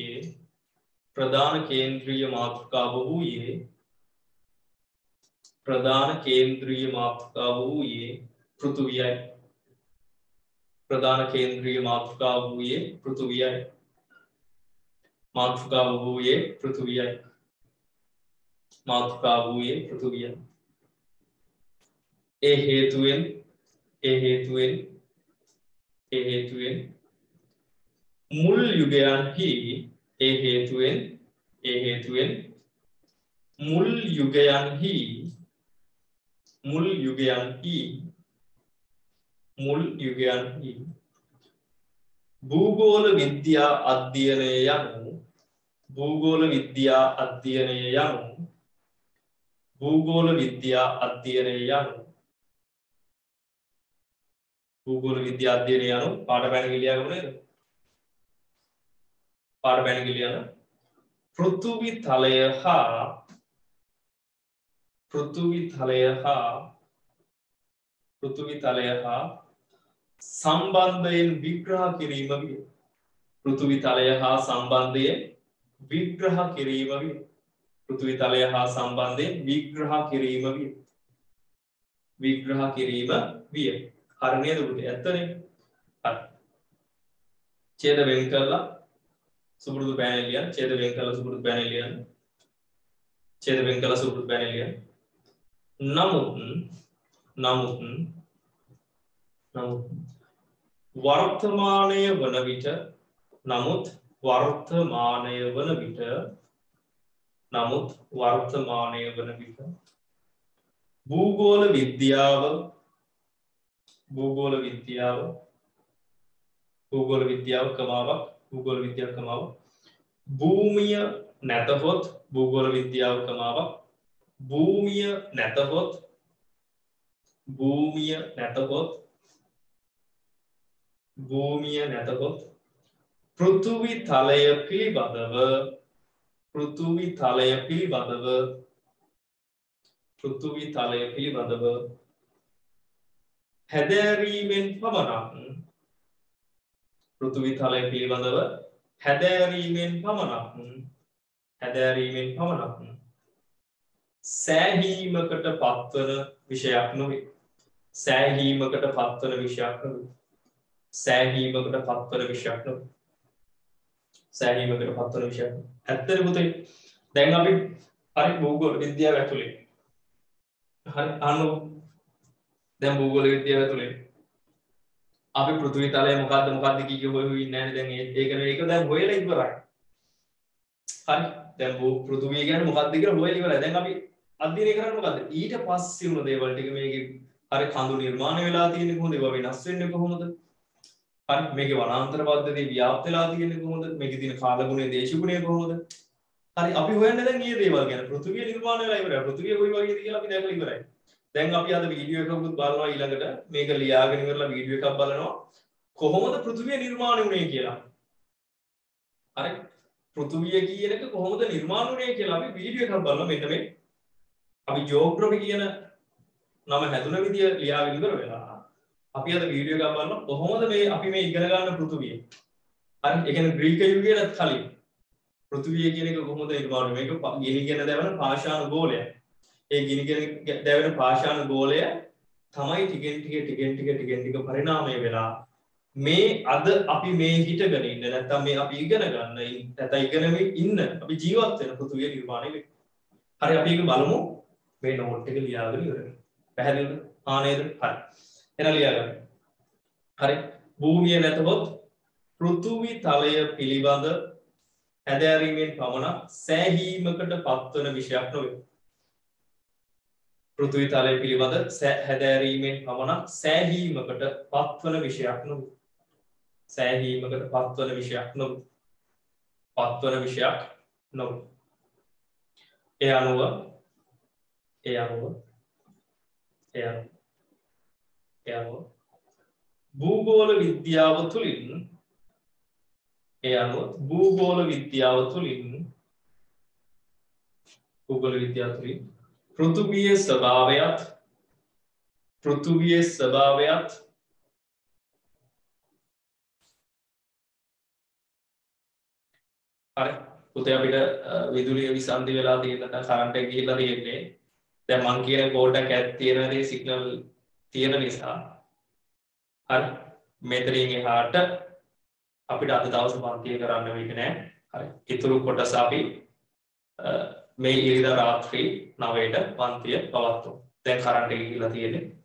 වූයේ පෘථුවියයි. ඒ හේතුවෙන් මුල් යුගයන්හි භූගෝල විද්‍යා අධ්‍යයනය යනු පාඩ පැනග ලියාගමු නේද? පාඩ පැනග ලියන පෘථුවි තලය හා සම්බන්ධයෙන් විග්‍රහ කිරීම විය. පෘථුවි තලය හා සම්බන්ධයෙන් විග්‍රහ කිරීම විය. හරි නේද පුතේ? ඇත්තනේ. හරි. ඡේද වෙන් කරලා සුපුරුදු බෑනේ ලියන්න. ඡේද වෙන් කරලා සුපුරුදු බෑනේ ලියන්න. නමුත් වර්තමානය වන විට භූගෝල විද්‍යාව භූමිය නැතහොත් පෘථුවි තලය පිළිබඳව හැදෑරීමෙන් පමණක් සෑහීමකට පත්වන විෂයක් නොවේ. සෑහීමකට පත්වන විෂයක්. ඇත්තට පුතේ දැන් අපි හරි භූගෝල විද්‍යාව ඇතුලේ හරි දැන් භූගෝල විද්‍යාව ඇතුලේ අපි පෘථිවි තලය මොකද්ද කීක හොයුවේ ඉන්නේ නැහැ දැන් ඒක දැන් හොයලා ඉවරයි. හරි දැන් පෘථිවිය කියන්නේ මොකද්ද කියලා හොයලා ඉවරයි. දැන් අපි අධ්‍යයනය කරන්නේ මොකද්ද? ඊට පස්සේ වුණ දේවල් ටික මේකේ හරි කඳු නිර්මාණය වෙලා තියෙන්නේ කොහොමද? ඒවා වෙනස් වෙන්නේ කොහොමද? හරි මේකේ වනාන්තර පද්ධතිය ව්‍යාප්ත වෙලා තියෙන්නේ කොහොමද? මේකේ තියෙන කාලගුණය දේශගුණය කොහොමද? හරි අපි හොයන්නේ දැන් මේ දේවල් ගැන. පෘථිවිය නිර්මාණය වෙලා ඉවරයි. පෘථිවිය කොයි වගේද කියලා අපි දැකලා ඉවරයි. දැන් අපි අද වීඩියෝ එකකුත් බලනවා ඊළඟට මේක ලියාගෙන ඉවරලා වීඩියෝ එකක් බලනවා කොහොමද පෘථිවිය නිර්මාණය වුනේ කියලා. හරි පෘථිවිය කියන එක කොහොමද නිර්මාණය වුනේ කියලා අපි වීඩියෝ එකක් බලනවා මෙන්න මේ අපි ජියෝග්‍රැෆි කියන නම හැදුන විදිය ලියාගෙන ඉවර වෙලා අපි අද වීඩියෝ එකක් බලනවා කොහොමද මේ අපි මේ ඉගෙන ගන්න පෘථිවිය. හරි ඒ කියන්නේ ග්‍රීක යුගයේත් කලින් පෘථිවිය කියන එක කොහොමද නිර්මාණය මේක ගිනිගෙන දැවෙන පාෂාණ ගෝලයක්. ඒ ගිනිගෙන දැවෙන පාෂාණ ගෝලය තමයි ටිකෙන් ටික පරිණාමය වෙලා මේ අද අපි මේ හිටගෙන ඉන්න නැත්නම් මේ අපි ඉගෙන ගන්න නැත්නම් ඉගෙනමින් ඉන්න අපි ජීවත් වෙන පෘථිවිය නිර්මාණය වෙන්නේ. හරි අපි ඒක බලමු මේ නෝට් එක ලියාගෙන ඉවරයි. පැහැදිලිද? නේද? හරි. එහෙනම් ලියාගන්න. හරි. භූමිය නැතහොත් පෘථිවි තලය පිළිබඳ හැදෑරීමෙන් පමණක් සෑහීමකට පත්වන විෂයක් නොවේ. පෘථිවි තලය පිළිබඳ හැදෑරීමෙන් පමණක් සෑහීමකට පත්වන විෂයක් නොවේ. සෑහීමකට පත්වන විෂයක් නොවේ. පත්වන විෂයක් නොවේ. ඒ අනුව භූගෝල විද්‍යාව තුළින් පෘථිවියේ ස්වභාවයත් හරි පුතේ අපිට විදුලිය විසන්ධි වෙලා තියෙන නැත්නම් කරන්ට් එක ගිහිල්ලා තියෙන්නේ දැන් මං කියන කෝඩ් එක ඇත් තියෙන දේ සිග්නල් තියෙන නිසා හරි මෙතනින් එහාට අපිට අද දවස් පන්තිය කරන්න වෙන්නේ නැහැ. හරි. ඊතුරු කොටස අපි මේ ඉරිදා රාත්‍රී 9ට පන්තිය පවත්වමු. දැන් කරන්ට් එක ගිහිල්ලා තියෙන්නේ